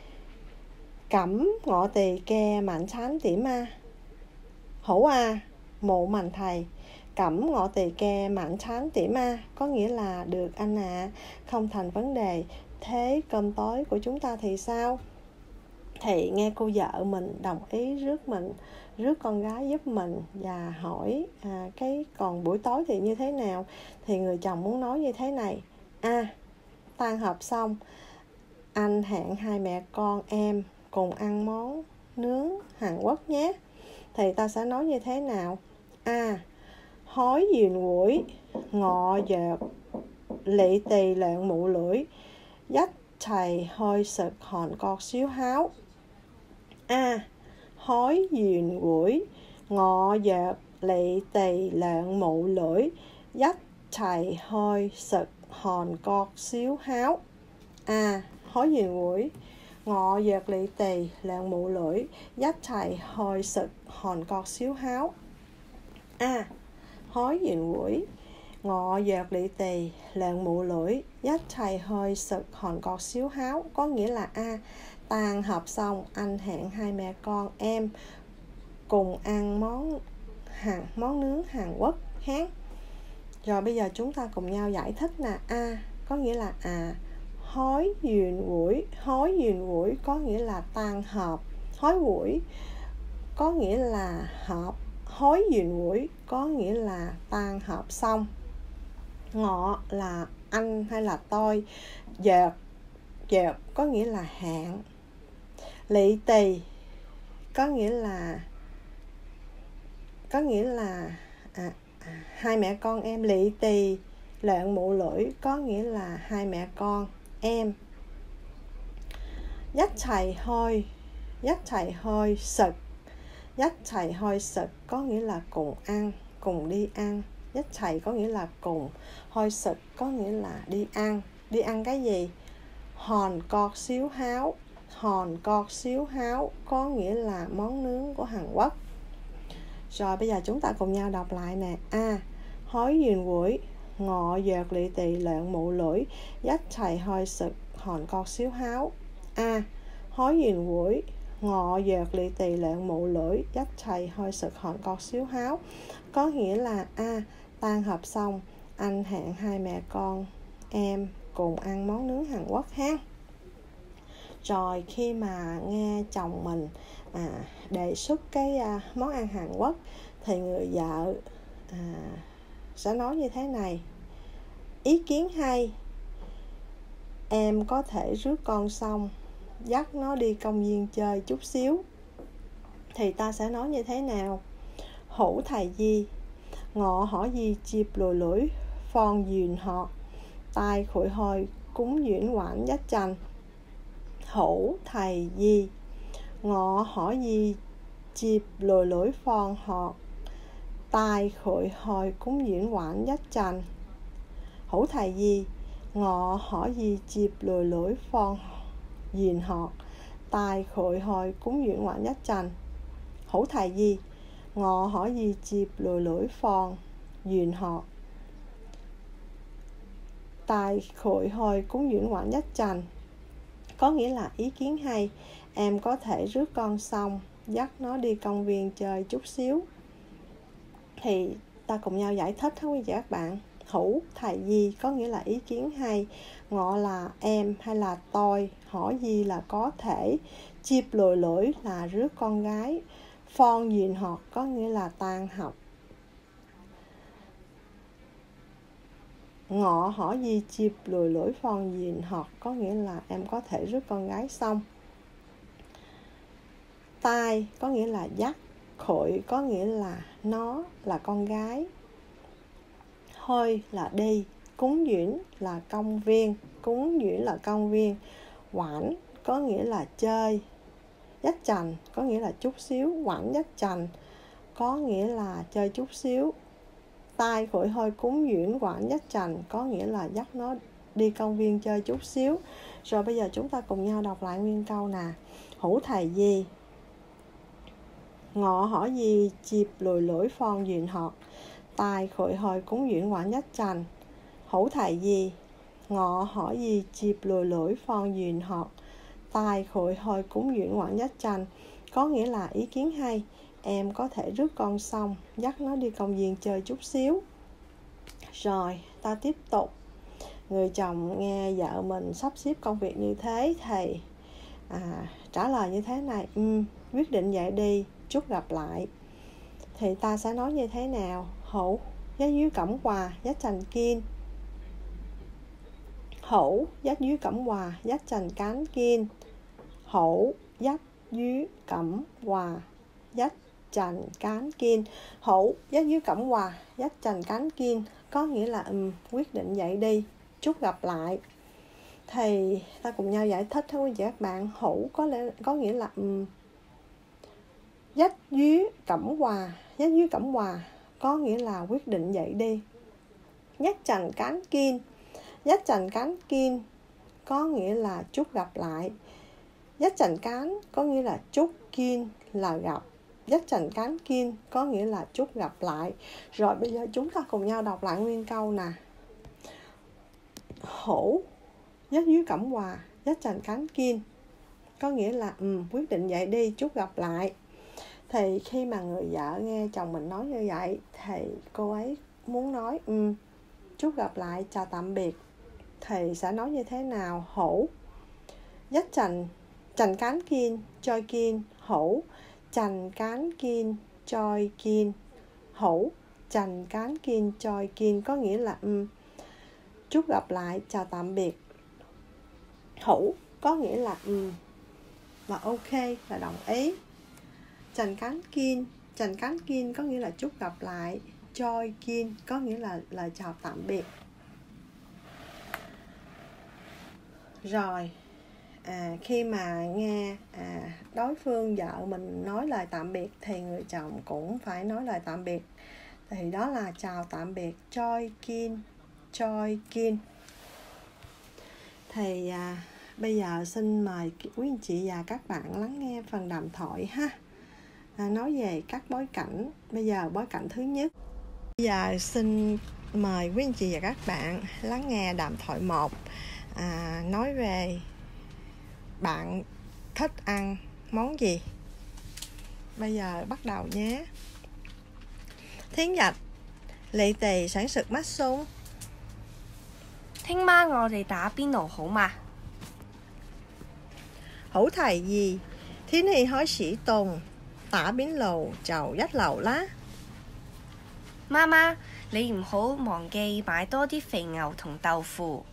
cẩm ngọ tỳ ke mạn chán điểm a. Hữu a mụ mạnh thầy, cẩm ngọ tỳ ke mạn chán điểm a, có nghĩa là được anh ạ, à, không thành vấn đề. Thế cơm tối của chúng ta thì sao? Thì nghe cô vợ mình đồng ý rước mình, rước con gái giúp mình và hỏi à, cái còn buổi tối thì như thế nào? Thì người chồng muốn nói như thế này: a à, tan họp xong anh hẹn hai mẹ con em cùng ăn món nướng Hàn Quốc nhé. Thì ta sẽ nói như thế nào? A à, hối duyền quỷ, ngọ dợt, lị tỳ lợn mụ lưỡi, dách chày hơi sực hòn cọt xíu háo. A à, hối duyền quỷ, ngọ dợt, lị tỳ lợn mụ lưỡi, dách chày hơi sực hòn cọt xíu háo. A à, hối duyền quỷ, ngọ dợt, lị tỳ lợn mụ lưỡi, dách chày hơi sực hòn cọt xíu háo. A à, hối duyền quỷ, ngọ dợt, lị tỳ lợn mụ lưỡi, dách chày hơi sực hòn cọt xíu háo, có nghĩa là a à, tan họp xong anh hẹn hai mẹ con em cùng ăn món Hàn món nướng Hàn Quốc hát. Rồi bây giờ chúng ta cùng nhau giải thích nè. A à, có nghĩa là à hối duyền quỷ, hối duyền quỷ có nghĩa là tan họp, hối quỷ có nghĩa là họp, hối duyền quỷ có nghĩa là tan họp xong. Ngọ là anh hay là tôi, dợt, dợt có nghĩa là hẹn, lị tỳ có nghĩa là có nghĩa là à, à, hai mẹ con em, lị tỳ lợn mụ lưỡi có nghĩa là hai mẹ con em. Dách chày hơi, dách chày hơi sực, dách chày hơi sực có nghĩa là cùng ăn, cùng đi ăn. Dách chày có nghĩa là cùng, hơi sực có nghĩa là đi ăn. Đi ăn cái gì? Hòn cọt xíu háo, hòn cọt xíu háo có nghĩa là món nướng của Hàn Quốc. Rồi bây giờ chúng ta cùng nhau đọc lại nè. A à, hối duyền quỷ, ngọ dợt, lị tỳ lợn mụ lưỡi, dách chày hơi sực hòn cọt xíu háo. A à, hối duyền quỷ, ngọ dợt, lị tỳ lợn mụ lưỡi, dách chày hơi sực hòn cọt xíu háo, có nghĩa là a à, tan họp xong anh hẹn hai mẹ con em cùng ăn món nướng Hàn Quốc ha. Rồi khi mà nghe chồng mình à, đề xuất cái à, món ăn Hàn Quốc thì người vợ à, sẽ nói như thế này: ý kiến hay, em có thể rước con xong dắt nó đi công viên chơi chút xíu. Thì ta sẽ nói như thế nào? Hữu thầy di, ngọ hỏi di chịp lùi lưỡi phòn duyền họ, tai khụi hồi cúng duyễn quản dách chành. Hữu thầy di, ngọ hỏi di chịp lùi lưỡi phòn họ, tai khụi hồi cúng duyễn quản dách chành. Hữu thầy di, ngọ hỏi di chịp lùi lưỡi phòn duyền họ, tai khụi hồi cúng duyễn quản dách chành. Hữu thầy di, ngọ hỏi di chịp lùi lưỡi phòn duyền họ, Tài khội hồi cúng duyễn quả nhất trành, có nghĩa là ý kiến hay, em có thể rước con xong dắt nó đi công viên chơi chút xíu. Thì ta cùng nhau giải thích hết quý vị các bạn. Hữu thầy gì có nghĩa là ý kiến hay, ngọ là em hay là tôi, hỏi gì là có thể, chịp lùi lưỡi là rước con gái, phon duyên học có nghĩa là tan học. Ngọ hỏi gì chịp lùi lưỡi phon duyên học có nghĩa là em có thể rước con gái xong. Tai có nghĩa là dắt, khội có nghĩa là nó là con gái, hơi là đi, cúng duyễn là công viên, cúng duyễn là công viên, quảng có nghĩa là chơi, dắt chành có nghĩa là chút xíu, quảng dắt chành có nghĩa là chơi chút xíu. Tai khội hơi cúng duyễn quảng dắt chành có nghĩa là dắt nó đi công viên chơi chút xíu. Rồi bây giờ chúng ta cùng nhau đọc lại nguyên câu nè. Hữu thầy gì, ngọ hỏi gì chịp lùi lưỡi phon duyên học, tài khội hồi cúng duyễn quả nhất trành. Hữu thầy gì, ngọ hỏi gì chịp lùi lưỡi phon duyên học, tài khội hồi cúng duyễn quả nhất trành, có nghĩa là ý kiến hay, em có thể rước con xong dắt nó đi công viên chơi chút xíu. Rồi ta tiếp tục. Người chồng nghe vợ mình sắp xếp công việc như thế thì à, trả lời như thế này: ừ, quyết định vậy đi, chúc gặp lại. Thì ta sẽ nói như thế nào? Hữu dắt dưới cẩm quà dắt chành kiên, hữu dắt dưới cẩm quà dắt chành cán kiên, hữu dắt dưới cẩm quà dắt chành cán kiên, hữu dắt dưới cẩm quà dắt chành cán kiên có nghĩa là um, quyết định vậy đi, chúc gặp lại. Thì ta cùng nhau giải thích thôi quý vị các bạn. Hữu có lẽ có nghĩa là um, dắt dưới cẩm quà, dắt dưới cẩm quà có nghĩa là quyết định vậy đi. Dắt chành cán kiên, dắt chành cán kiên có nghĩa là chúc gặp lại. Dắt chành cán có nghĩa là chúc, kiên là gặp. Dắt chành cán kiên có nghĩa là chúc gặp lại. Rồi bây giờ chúng ta cùng nhau đọc lại nguyên câu nè. Hữu dắt dưới cẩm quà dắt chành cán kiên có nghĩa là um, quyết định vậy đi, chúc gặp lại. Thì khi mà người vợ nghe chồng mình nói như vậy thì cô ấy muốn nói um, chúc gặp lại, chào tạm biệt. Thì sẽ nói như thế nào? Hữu dắt chành chành cán kiên choi kiên, hữu chành cán kiên choi kiên, hữu chành cán kiên choi kiên có nghĩa là um, chúc gặp lại, chào tạm biệt. Hữu có nghĩa là um, là ok, là đồng ý. Chành cán kiên, chành cán kiên có nghĩa là chúc gặp lại. Choi kiên có nghĩa là lời chào tạm biệt. Rồi à, khi mà nghe à, đối phương vợ mình nói lời tạm biệt thì người chồng cũng phải nói lời tạm biệt. Thì đó là chào tạm biệt. Choi kiên, choi kiên. Thì à, bây giờ xin mời quý anh chị và các bạn lắng nghe phần đàm thoại ha. À, nói về các bối cảnh. Bây giờ bối cảnh thứ nhất. Bây giờ xin mời quý anh chị và các bạn lắng nghe đàm thoại một. À, nói về bạn thích ăn món gì. Bây giờ bắt đầu nhé. Thiên Nhật,你哋想食乜餸？ 聽晚我哋打邊爐好嘛？ 好提議，天氣開始凍，打邊爐就一流啦。 媽媽，你唔好忘記買多啲肥牛同豆腐。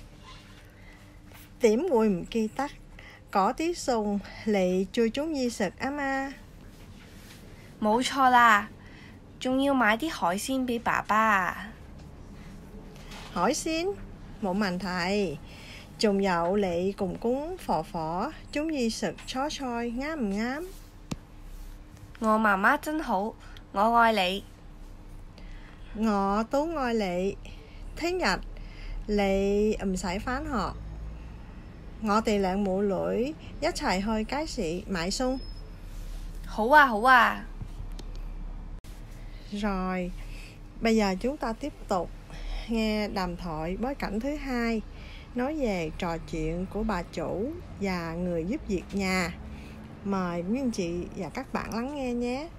點會唔記得？嗰啲餸你最中意食啊嘛。 冇錯啦，仲要買啲海鮮俾爸爸。 海鮮冇問題，仲有你公公婆婆中意食蔬菜，啱唔啱？ 我媽媽真好，我愛你。 我都愛你。聽日你唔使返學，我哋兩母女一齊去街市買餸。 好啊，好啊。 Rồi, bây giờ chúng ta tiếp tục nghe đàm thoại bối cảnh thứ hai, nói về trò chuyện của bà chủ và người giúp việc nhà. Mời quý anh chị và các bạn lắng nghe nhé.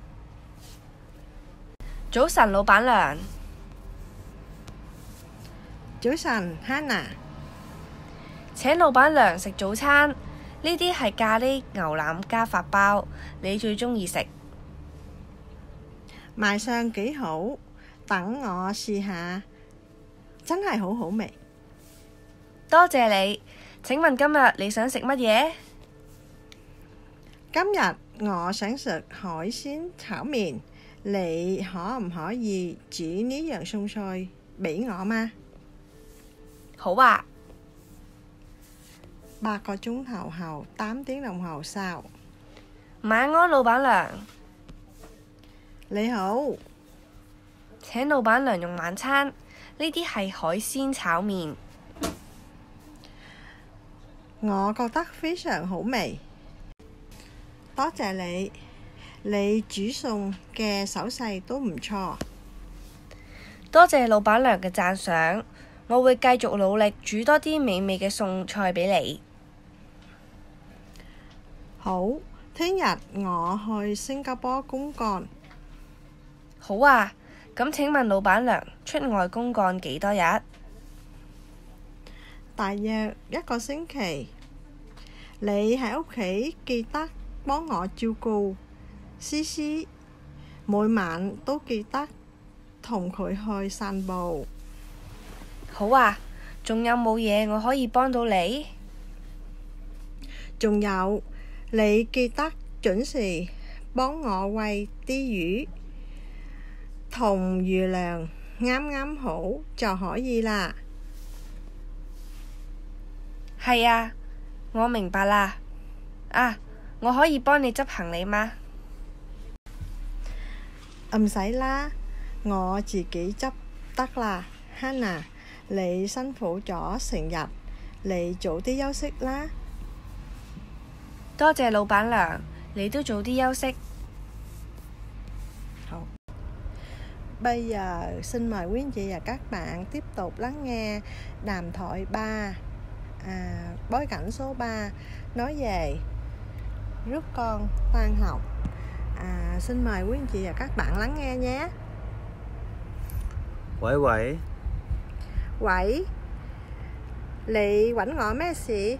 早晨，老闆娘。 早晨，Hannah。 請老闆娘食早餐，呢啲係咖喱牛腩加法包，你最中意食。 賣相幾好，等我試下，真係好好味。 多謝你。請問今日你想食乜嘢？ 今日我想食海鮮炒麵，你可唔可以煮呢樣餸菜俾我嗎？ 好啊。 八個鐘頭後，tám tiếng đồng hồ sau。 晚安，老闆娘。 你好。 請老闆娘用晚餐，呢啲係海鮮炒麵。 我覺得非常好味。多謝你，你煮餸嘅手勢都唔錯。 多謝老闆娘嘅讚賞，我會繼續努力煮多啲美味嘅餸菜俾你。 好，聽日我去新加坡公幹。 好啊，咁請問老闆娘出外公幹幾多日？ 大約一個星期。你喺屋企記得幫我照顧思思，每晚都記得同佢去散步。 好啊，仲有冇嘢我可以幫到你？ 仲有，你記得準時幫我餵啲魚，同魚糧啱啱好就可以啦。 係啊，我明白啦。啊，我可以幫你執行李嗎？ 唔使啦，我自己執得啦。Hannah，你辛苦咗成日，你早啲休息啦。 多謝老闆娘，你都早啲休息。 好。Bây giờ xin mời quý anh chị và các bạn tiếp tục lắng nghe đàm thoại ba, à, bối cảnh số ba, nói về rước con tan học. À, xin mời quý anh chị và các bạn lắng nghe nhé. 喂喂， 喂，你揾我咩事？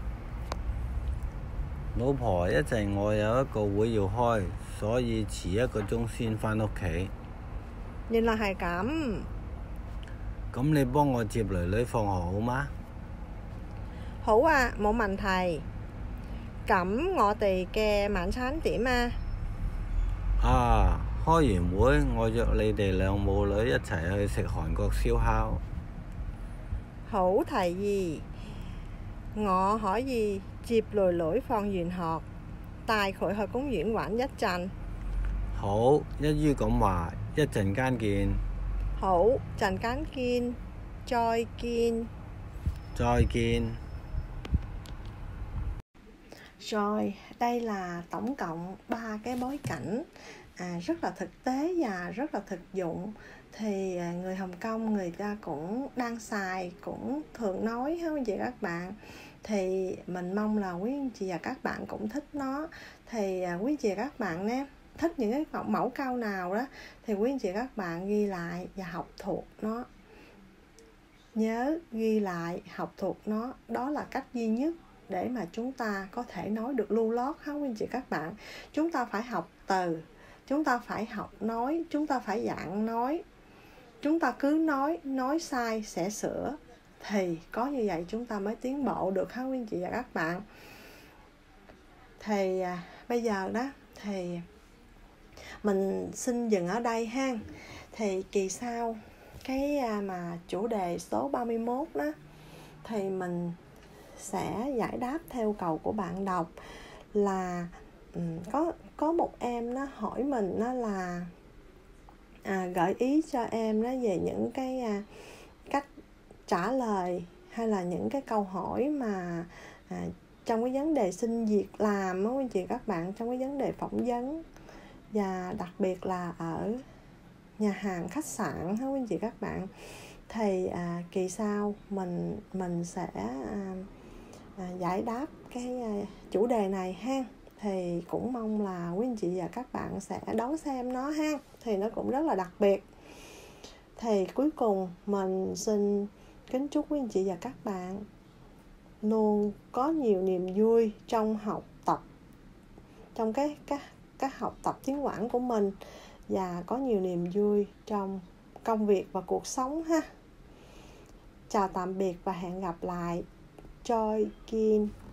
老婆，一陣我有一個會要開，所以遲一個鐘先返屋企。 原來係咁。 咁你幫我接囡囡放學好嗎？ 好啊，冇問題。咁我哋嘅晚餐點啊？ 啊，開完會我約你哋兩母女一齊去食韓國燒烤。 好提議，我可以接囡囡放完學，帶佢去公園玩一陣。 好，一於咁話，一陣間見。 好，陣間見，再見。 再見。 Rồi, đây là tổng cộng ba cái bối cảnh à, rất là thực tế và rất là thực dụng. Thì à, người Hồng Kông người ta cũng đang xài, cũng thường nói hết quý chị các bạn. Thì mình mong là quý anh chị và các bạn cũng thích nó. Thì à, quý anh chị và các bạn nhé, thích những cái mẫu, mẫu câu nào đó thì quý anh chị và các bạn ghi lại và học thuộc nó. Nhớ ghi lại, học thuộc nó, đó là cách duy nhất để mà chúng ta có thể nói được lưu lót hết quý anh chị các bạn. Chúng ta phải học từ, chúng ta phải học nói, chúng ta phải dạng nói. Chúng ta cứ nói, nói sai sẽ sửa. Thì có như vậy chúng ta mới tiến bộ được hết quý anh chị và các bạn. Thì à, bây giờ đó thì mình xin dừng ở đây ha. Thì kỳ sau cái à, mà chủ đề số ba mươi mốt đó thì mình sẽ giải đáp theo cầu của bạn đọc là um, có có một em nó hỏi mình nó là à, gợi ý cho em nó về những cái à, cách trả lời hay là những cái câu hỏi mà à, trong cái vấn đề xin việc làm đó quý chị các bạn, trong cái vấn đề phỏng vấn và đặc biệt là ở nhà hàng khách sạn đó quý chị các bạn. thì à, kỳ sau mình mình sẽ à, à, giải đáp cái à, chủ đề này ha. Thì cũng mong là quý anh chị và các bạn sẽ đón xem nó ha, thì nó cũng rất là đặc biệt. Thì cuối cùng mình xin kính chúc quý anh chị và các bạn luôn có nhiều niềm vui trong học tập, trong cái các các học tập tiếng Quảng của mình, và có nhiều niềm vui trong công việc và cuộc sống ha. Chào tạm biệt và hẹn gặp lại. Choi Kim.